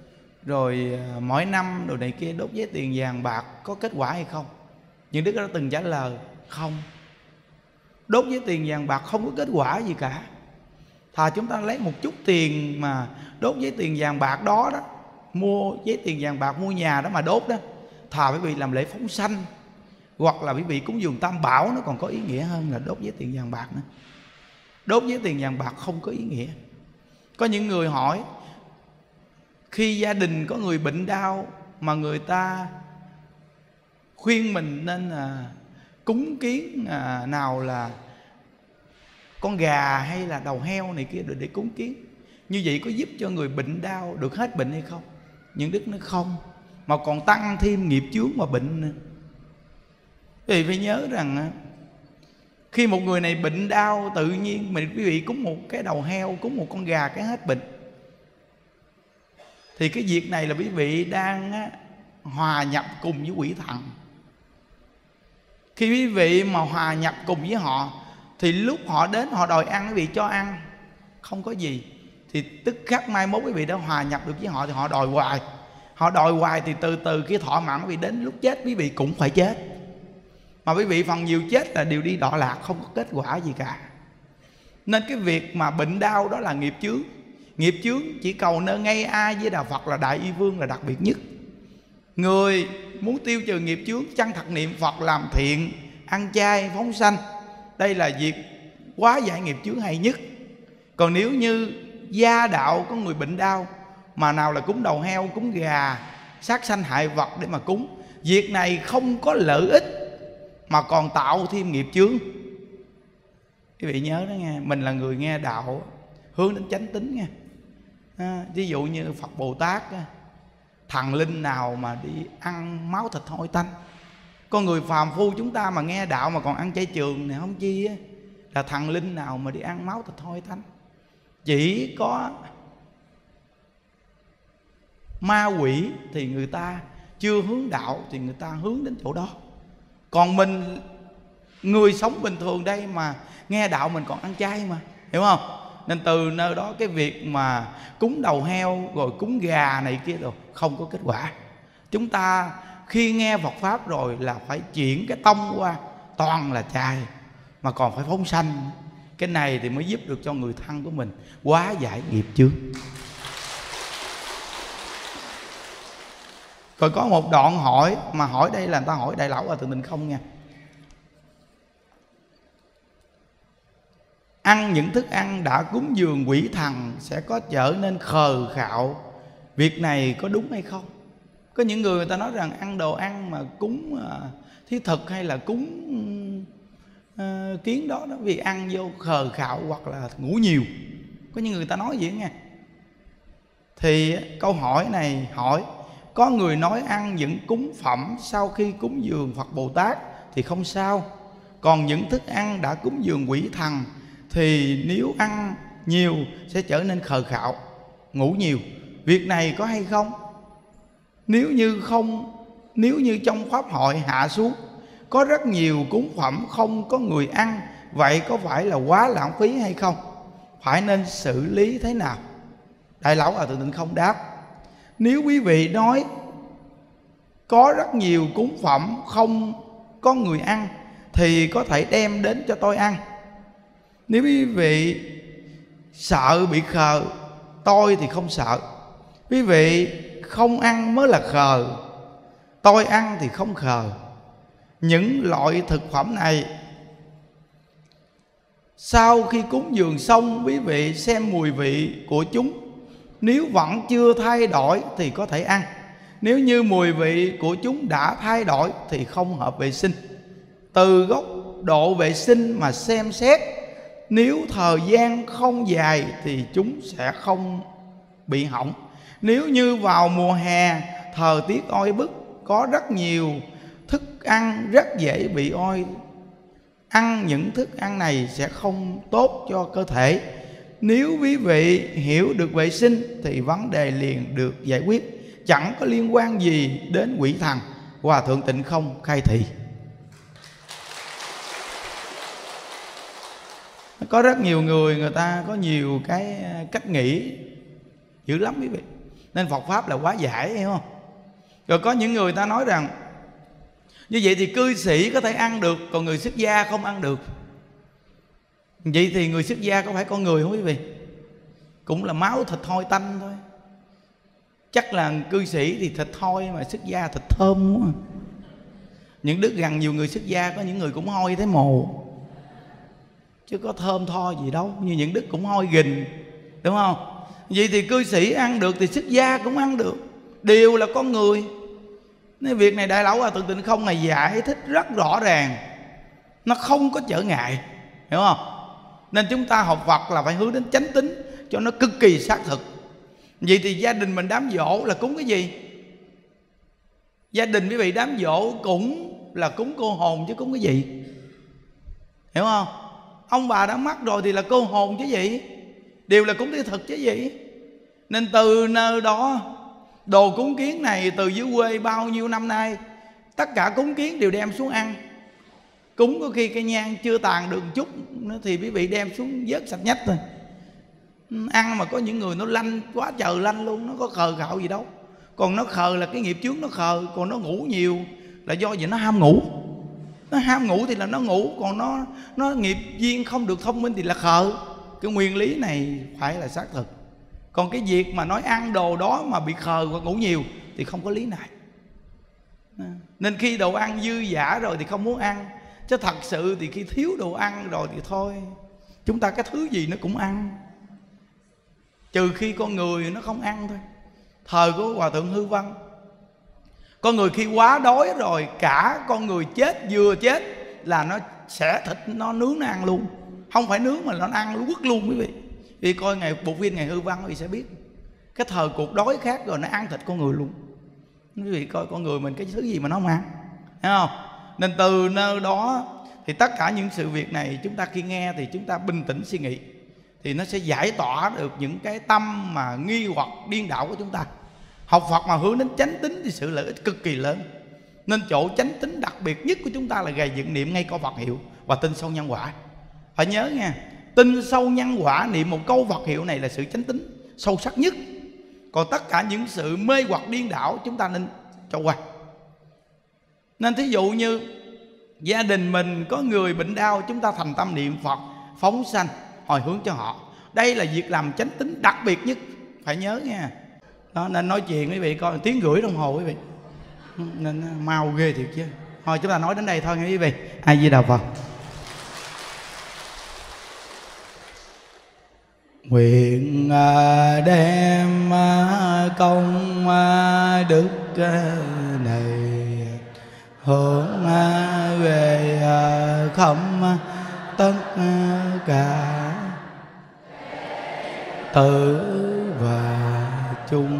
rồi mỗi năm đồ này kia đốt giấy tiền vàng bạc có kết quả hay không? Những Đức đã từng trả lời không. Đốt giấy tiền vàng bạc không có kết quả gì cả. Thà chúng ta lấy một chút tiền mà đốt giấy tiền vàng bạc đó đó, mua giấy tiền vàng bạc mua nhà đó mà đốt đó, thà quý vị làm lễ phóng sanh hoặc là quý vị cúng dường tam bảo, nó còn có ý nghĩa hơn là đốt giấy tiền vàng bạc nữa. Đốt giấy tiền vàng bạc không có ý nghĩa. Có những người hỏi, khi gia đình có người bệnh đau mà người ta khuyên mình nên là cúng kiến nào là con gà hay là đầu heo này kia để cúng kiến, như vậy có giúp cho người bệnh đau được hết bệnh hay không? Những Đức nói không, mà còn tăng thêm nghiệp chướng mà bệnh nữa. Vì phải nhớ rằng khi một người này bệnh đau, tự nhiên mình quý vị cúng một cái đầu heo, cúng một con gà cái hết bệnh, thì cái việc này là quý vị đang hòa nhập cùng với quỷ thần. Khi quý vị mà hòa nhập cùng với họ thì lúc họ đến họ đòi ăn, quý vị cho ăn không có gì, thì tức khắc mai mốt quý vị đã hòa nhập được với họ thì họ đòi hoài. Họ đòi hoài thì từ từ khi thọ mạng quý vị đến lúc chết quý vị cũng phải chết. Mà quý vị phần nhiều chết là đều đi đọa lạc, không có kết quả gì cả. Nên cái việc mà bệnh đau đó là nghiệp chướng. Nghiệp chướng chỉ cầu nơi ngay A với Đà Phật là Đại Y Vương là đặc biệt nhất. Người muốn tiêu trừ nghiệp chướng, chân thật niệm Phật, làm thiện, ăn chay, phóng sanh, đây là việc hóa giải nghiệp chướng hay nhất. Còn nếu như gia đạo có người bệnh đau mà nào là cúng đầu heo, cúng gà, sát sanh hại vật để mà cúng, việc này không có lợi ích mà còn tạo thêm nghiệp chướng. Quý vị nhớ đó nghe, mình là người nghe đạo hướng đến chánh tín nghe. Ví dụ như Phật Bồ Tát, thần linh nào mà đi ăn máu thịt hôi tanh. Con người phàm phu chúng ta mà nghe đạo mà còn ăn chay trường này không chi á, là thần linh nào mà đi ăn máu thịt hôi tanh. Chỉ có ma quỷ thì người ta chưa hướng đạo thì người ta hướng đến chỗ đó. Còn mình người sống bình thường đây mà nghe đạo mình còn ăn chay mà, hiểu không? Nên từ nơi đó cái việc mà cúng đầu heo rồi cúng gà này kia rồi không có kết quả. Chúng ta khi nghe Phật Pháp rồi là phải chuyển cái tông qua toàn là chay, mà còn phải phóng sanh. Cái này thì mới giúp được cho người thân của mình hóa giải nghiệp chướng. Rồi có một đoạn hỏi, mà hỏi đây là người ta hỏi Đại Lão Hòa Thượng Tịnh Không nha. Ăn những thức ăn đã cúng dường quỷ thần sẽ có trở nên khờ khạo, việc này có đúng hay không? Có những người ta nói rằng ăn đồ ăn mà cúng thí thực hay là cúng kiến đó vì ăn vô khờ khạo hoặc là ngủ nhiều. Có những người ta nói vậy nghe. Thì câu hỏi này hỏi, có người nói ăn những cúng phẩm sau khi cúng dường Phật Bồ Tát thì không sao, còn những thức ăn đã cúng dường quỷ thần thì nếu ăn nhiều sẽ trở nên khờ khạo, ngủ nhiều, việc này có hay không? Nếu như trong pháp hội hạ xuống có rất nhiều cúng phẩm không có người ăn, vậy có phải là quá lãng phí hay không? Phải nên xử lý thế nào? Đại Lão Hòa Thượng Tịnh Không đáp, nếu quý vị nói có rất nhiều cúng phẩm không có người ăn thì có thể đem đến cho tôi ăn. Nếu quý vị sợ bị khờ, tôi thì không sợ. Quý vị không ăn mới là khờ, tôi ăn thì không khờ. Những loại thực phẩm này sau khi cúng dường xong, quý vị xem mùi vị của chúng, nếu vẫn chưa thay đổi thì có thể ăn. Nếu như mùi vị của chúng đã thay đổi thì không hợp vệ sinh. Từ góc độ vệ sinh mà xem xét, nếu thời gian không dài thì chúng sẽ không bị hỏng. Nếu như vào mùa hè thời tiết oi bức, có rất nhiều thức ăn rất dễ bị oi, ăn những thức ăn này sẽ không tốt cho cơ thể. Nếu quý vị hiểu được vệ sinh thì vấn đề liền được giải quyết, chẳng có liên quan gì đến quỷ thần. Hòa Thượng Tịnh Không khai thị. Có rất nhiều người ta có nhiều cái cách nghĩ dữ lắm quý vị. Nên Phật Pháp là quá giải, hiểu không? Rồi có những người ta nói rằng như vậy thì cư sĩ có thể ăn được, còn người xuất gia không ăn được. Vậy thì người xuất gia có phải con người không quý vị? Cũng là máu thịt hôi tanh thôi. Chắc là cư sĩ thì thịt hôi, mà xuất gia thịt thơm quá. Những đức gần nhiều người xuất gia, có những người cũng hôi thấy mồ, chứ có thơm tho gì đâu. Như những đức cũng hôi gình, đúng không? Vậy thì cư sĩ ăn được thì xuất gia cũng ăn được, đều là con người. Nên việc này Đại Lão Hòa Thượng Tịnh Không này giải thích rất rõ ràng, nó không có trở ngại, hiểu không? Nên chúng ta học Phật là phải hướng đến chánh tín cho nó cực kỳ xác thực. Vậy thì gia đình mình đám giỗ là cúng cái gì? Gia đình quý vị đám giỗ cũng là cúng cô hồn chứ cúng cái gì, hiểu không? Ông bà đã mất rồi thì là cô hồn chứ gì, đều là cúng tiêu thực chứ gì. Nên từ nơi đó đồ cúng kiến này từ dưới quê bao nhiêu năm nay, tất cả cúng kiến đều đem xuống ăn. Cúng có khi cây nhang chưa tàn được chút nữa thì quý vị đem xuống vớt sạch nhách thôi. Ăn mà có những người nó lanh quá trời lanh luôn, nó có khờ khạo gì đâu. Còn nó khờ là cái nghiệp chướng nó khờ, còn nó ngủ nhiều là do gì? Nó ham ngủ. Nó ham ngủ thì là nó ngủ, còn nó nghiệp duyên không được thông minh thì là khờ. Cái nguyên lý này phải là xác thực. Còn cái việc mà nói ăn đồ đó mà bị khờ hoặc ngủ nhiều thì không có lý này. Nên khi đồ ăn dư dả rồi thì không muốn ăn, chứ thật sự thì khi thiếu đồ ăn rồi thì thôi, chúng ta cái thứ gì nó cũng ăn, trừ khi con người nó không ăn thôi. Thời của Hòa Thượng Hư Văn, con người khi quá đói rồi, cả con người chết vừa chết là nó xẻ thịt, nó nướng nó ăn luôn. Không phải nướng mà nó ăn, nó quất luôn quý vị. Vì coi bộ phim Ngày Hư Văn quý vị sẽ biết, cái thời cuộc đói khác rồi nó ăn thịt con người luôn. Quý vị coi con người mình cái thứ gì mà nó không ăn, thấy không? Nên từ nơi đó thì tất cả những sự việc này chúng ta khi nghe thì chúng ta bình tĩnh suy nghĩ, thì nó sẽ giải tỏa được những cái tâm mà nghi hoặc điên đảo của chúng ta. Học Phật mà hướng đến chánh tín thì sự lợi ích cực kỳ lớn. Nên chỗ chánh tín đặc biệt nhất của chúng ta là gầy dựng niệm ngay câu Phật hiệu và tin sâu nhân quả. Phải nhớ nha, tin sâu nhân quả, niệm một câu Phật hiệu này là sự chánh tín sâu sắc nhất. Còn tất cả những sự mê hoặc điên đảo chúng ta nên cho qua. Nên thí dụ như gia đình mình có người bệnh đau, chúng ta thành tâm niệm Phật phóng sanh hồi hướng cho họ. Đây là việc làm chánh tín đặc biệt nhất, phải nhớ nha. Đó, nên nói chuyện quý vị coi 1 tiếng rưỡi đồng hồ quý vị, nên mau ghê thiệt chứ. Thôi chúng ta nói đến đây thôi nha quý vị. A Di Đà Phật. Nguyện đem công đức này hướng về khắp tất cả tử và chúng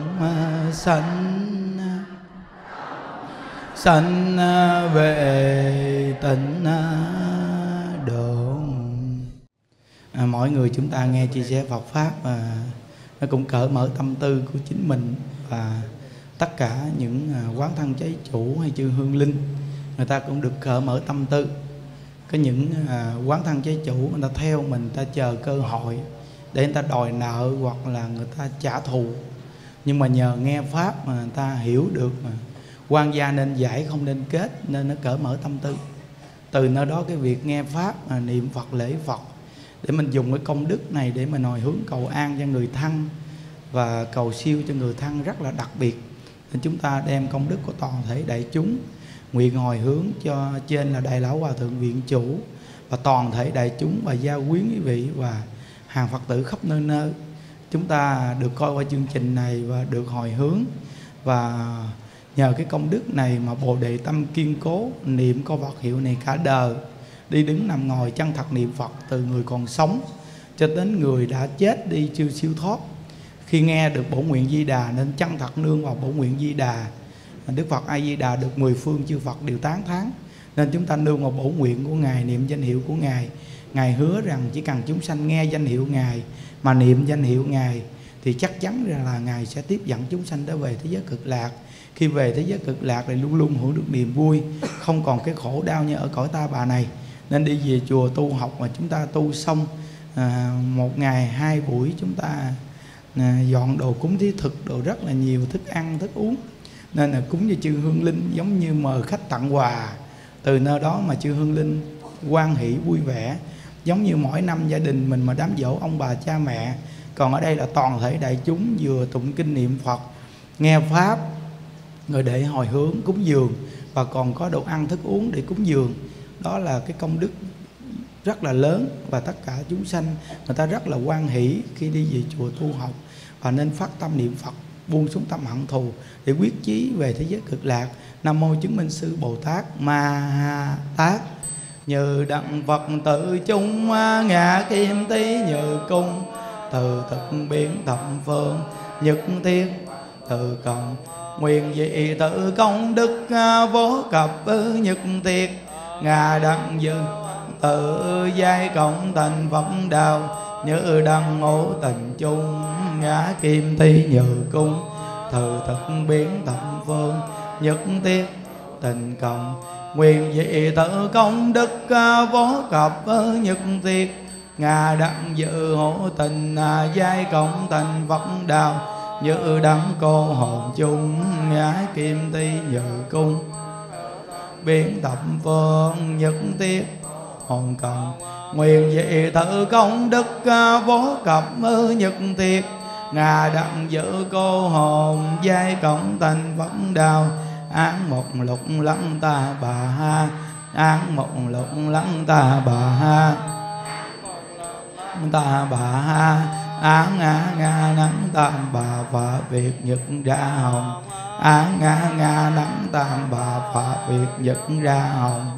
sanh về tịnh độ. Mỗi người chúng ta nghe chia sẻ Phật Pháp nó cũng cởi mở tâm tư của chính mình, và tất cả những quán thân trái chủ hay chư hương linh, người ta cũng được cởi mở tâm tư. Có những quán thân trái chủ người ta theo mình, người ta chờ cơ hội để người ta đòi nợ hoặc là người ta trả thù. Nhưng mà nhờ nghe Pháp mà người ta hiểu được mà quan gia nên giải không nên kết, nên nó cởi mở tâm tư. Từ nơi đó cái việc nghe Pháp niệm Phật lễ Phật để mình dùng cái công đức này để mình hồi hướng cầu an cho người thân và cầu siêu cho người thân rất là đặc biệt. Nên chúng ta đem công đức của toàn thể đại chúng nguyện hồi hướng cho trên là Đại Lão Hòa Thượng Viện Chủ và toàn thể đại chúng và gia quyến quý vị và hàng Phật tử khắp nơi nơi. Chúng ta được coi qua chương trình này và được hồi hướng, và nhờ cái công đức này mà Bồ Đề tâm kiên cố, niệm câu Phật hiệu này cả đời, đi đứng nằm ngồi chân thật niệm Phật từ người còn sống cho đến người đã chết đi chưa siêu thoát. Khi nghe được bổn nguyện Di Đà nên chân thật nương vào bổn nguyện Di Đà. Đức Phật A Di Đà được 10 phương chư Phật đều tán thán. Nên chúng ta nương vào bổn nguyện của Ngài, niệm danh hiệu của Ngài. Ngài hứa rằng chỉ cần chúng sanh nghe danh hiệu Ngài mà niệm danh hiệu Ngài thì chắc chắn là Ngài sẽ tiếp dẫn chúng sanh trở về thế giới cực lạc. Khi về thế giới cực lạc thì luôn luôn hưởng được niềm vui, không còn cái khổ đau như ở cõi ta bà này. Nên đi về chùa tu học mà chúng ta tu xong 1 ngày 2 buổi chúng ta dọn đồ cúng thí thực, đồ rất là nhiều thức ăn thức uống, nên là cúng cho chư hương linh giống như mời khách tặng quà. Từ nơi đó mà chư hương linh hoan hỷ vui vẻ, giống như mỗi năm gia đình mình mà đám giỗ ông bà cha mẹ. Còn ở đây là toàn thể đại chúng vừa tụng kinh niệm Phật, nghe pháp, rồi để hồi hướng cúng dường, và còn có đồ ăn thức uống để cúng dường. Đó là cái công đức rất là lớn, và tất cả chúng sanh người ta rất là hoan hỷ khi đi về chùa tu học, và nên phát tâm niệm Phật, buông xuống tâm hận thù để quyết chí về thế giới cực lạc. Nam mô chứng minh sư Bồ Tát Ma Ha Tát. Như đặng Phật tự chung ngã kim tí như cung, từ thực biến thập phương nhất thiết từ cần, nguyện dị tự công đức vô cập nhất thiết, ngà đặng dư tự giai cộng thành Phật đạo, như đăng ngộ tình chung ngã kim thi như cung, từ thực biến thập phương nhất thiết tình cộng, nguyện dị tự công đức vô cập nhất thiết, ngà đặng dự hộ tình giai cộng thành Phật đạo, như đăng cô hồn chung ngã kim ti như cung, biến thập phương nhất thiết hồn cần, nguyện dị tự công đức vô cập nhất thiết, ngà đặng dự cô hồn giai cộng thành Phật đạo, án một lục lắng ta bà ha, án một lục lắng ta bà ha, ta bà ha, án nga nắng tam bà phạ việc nhật ra hồng, án nga nắng tam bà phạ việc nhật ra hồng,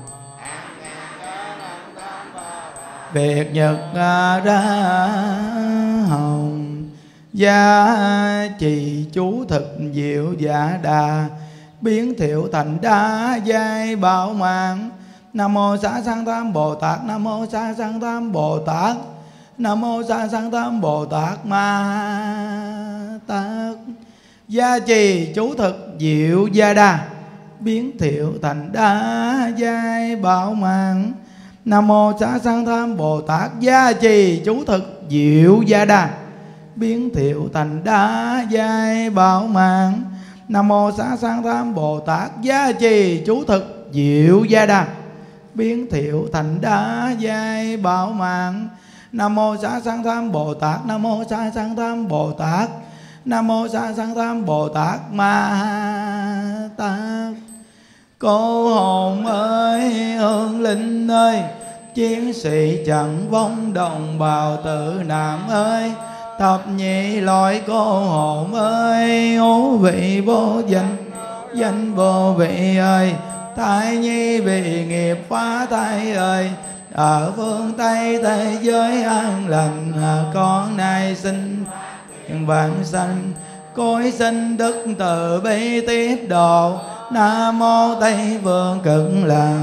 việc nhật ra hồng. Gia trì chú thực diệu giả đà, biến thiệu thành đa giai bảo mạng. Nam mô Xá Sanh Tam Bồ Tát, Nam mô Xá Sanh Tam Bồ Tát, Nam mô Xá Sanh Tam Bồ Tát Ma Tát. Gia trì chú thực diệu gia đà, biến thiệu thành đa giai bảo mạng. Nam mô Xá Sanh Tam Bồ Tát. Gia trì chú thực diệu gia đà, biến thiệu thành đa giai bảo mạng. Nam mô Xá Sanh Tam Bồ Tát. Gia trì chú thực diệu gia đà, biến thiệu thành đa giai bảo mạng. Nam mô Xá Sanh Tam Bồ Tát. Nam mô Xá Sanh Tam Bồ Tát. Nam mô Xá Sanh Tam Bồ Tát Ma Tát. Cô hồn ơi, hương linh ơi, chiến sĩ chẳng vong đồng bào tử nạn ơi, thập nhị loại cô hồn ơi, ngũ vị vô danh, danh vô vị ơi, thai nhi vì nghiệp phá thai ơi, ở phương Tây thế giới an lành, con nay sinh vạn sanh, cõi sinh đức từ bi tiếp độ. Nam mô Tây Phương Cực Lạc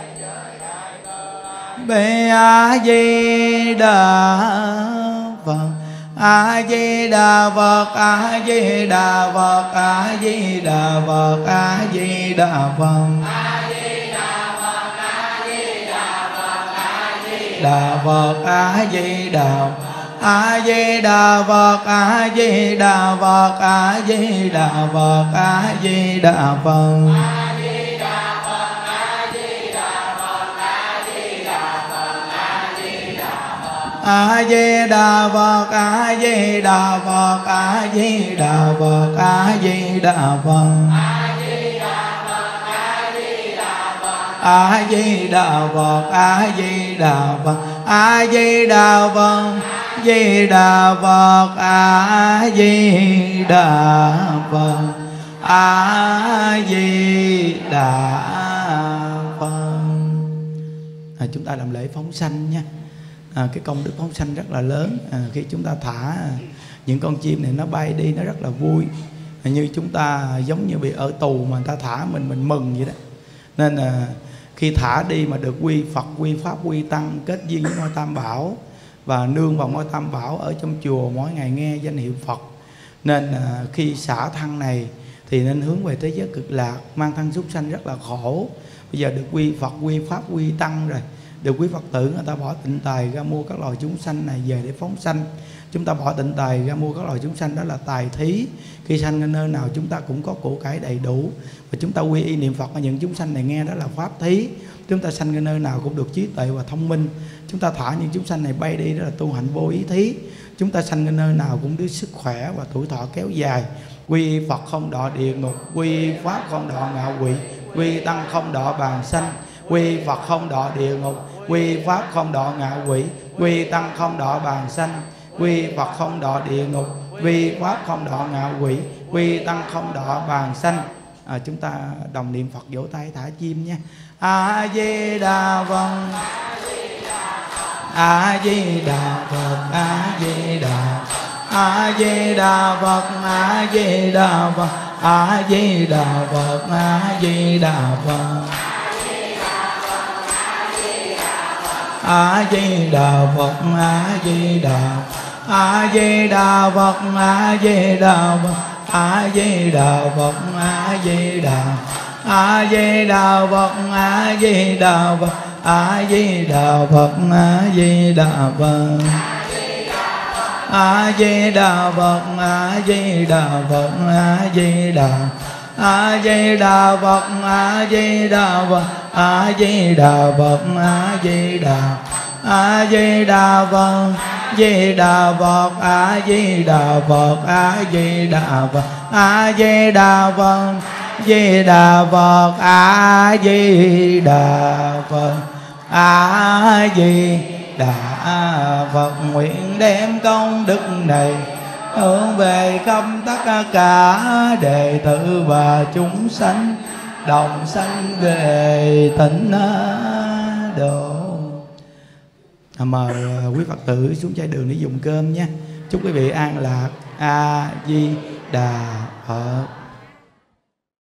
Bê A Di Đà Phật. A Di Đà Phật, A Di Đà Phật, A Di Đà Phật, A Di Đà Phật, A Di Đà Phật, A Di Đà Phật, A Di Đà Phật, A Di Đà Phật, A Di Đà Phật, A Di Đà Phật, A Di Đà Phật, A Di Đà Phật, A Di Đà Phật, A Di Đà Phật, A Di Đà Phật, A Di Đà Phật, A Di Đà Phật, A Di Đà Phật, A Di Đà Phật, Di Đà Phật, A Di Đà Phật, A Di Đà Phật. Chúng ta làm lễ phóng sanh nha. Cái công đức phóng sanh rất là lớn. Khi chúng ta thả những con chim này nó bay đi, nó rất là vui. Như chúng ta giống như bị ở tù mà người ta thả mình mừng vậy đó. Nên khi thả đi mà được quy Phật, quy Pháp, quy Tăng, kết duyên với ngôi Tam Bảo và nương vào ngôi Tam Bảo ở trong chùa, mỗi ngày nghe danh hiệu Phật. Nên khi xả thân này thì nên hướng về thế giới cực lạc. Mang thân súc sanh rất là khổ, bây giờ được quy Phật, quy Pháp, quy Tăng rồi, được quý Phật tử người ta bỏ tịnh tài ra mua các loài chúng sanh này về để phóng sanh. Chúng ta bỏ tịnh tài ra mua các loài chúng sanh, đó là tài thí. Khi sanh ở nơi nào chúng ta cũng có của cải đầy đủ, và chúng ta quy y niệm Phật ở những chúng sanh này nghe đó là pháp thí. Chúng ta sanh ở nơi nào cũng được trí tuệ và thông minh. Chúng ta thả những chúng sanh này bay đi, đó là tu hạnh vô ý thí. Chúng ta sanh ở nơi nào cũng được sức khỏe và tuổi thọ kéo dài. Quy Phật không đọa địa ngục, quy Pháp không đọa ngạ quỷ, quy Tăng không đọa bàn sanh. Quy Phật không đọa địa ngục, quy Pháp không đọa ngạ quỷ, quy Tăng không đọa bàn sanh. Quy Phật không đọa địa ngục, quy Pháp không đọa ngạ quỷ, quy Tăng không đọa bàn sanh. Chúng ta đồng niệm Phật, vỗ tay thả chim nha. A Di Đà Phật, A Di Đà Phật, A Di Đà, A Di Đà Phật, A Di Đà Phật, A Di Đà Phật, A Di Đà Phật, A Di Đà Phật, A Di Đà, A Di Đà Phật, A Di Đà Phật, A Di Đà Phật, A Di Đà, A Di Đà Phật, A Di Đà Phật, A Di Đà Phật, A Di Đà Phật, A Di Đà Phật, A Di Đà Phật, A Di Đà, A Di Đà Phật, A Di Đà Phật, A Di Đà Phật, A Di Đà, A Di Đà Phật, Di Đà Phật, A Di Đà Phật, A Di Đà Phật, A Di Đà Phật, Di Đà Phật, A Di Đà Phật, A Di Đà Phật. Nguyện đem công đức này hướng về khắp tất cả đệ tử và chúng sanh đồng sanh về tịnh độ. Mời quý Phật tử xuống chai đường để dùng cơm nha. Chúc quý vị an lạc. A Di Đà Phật.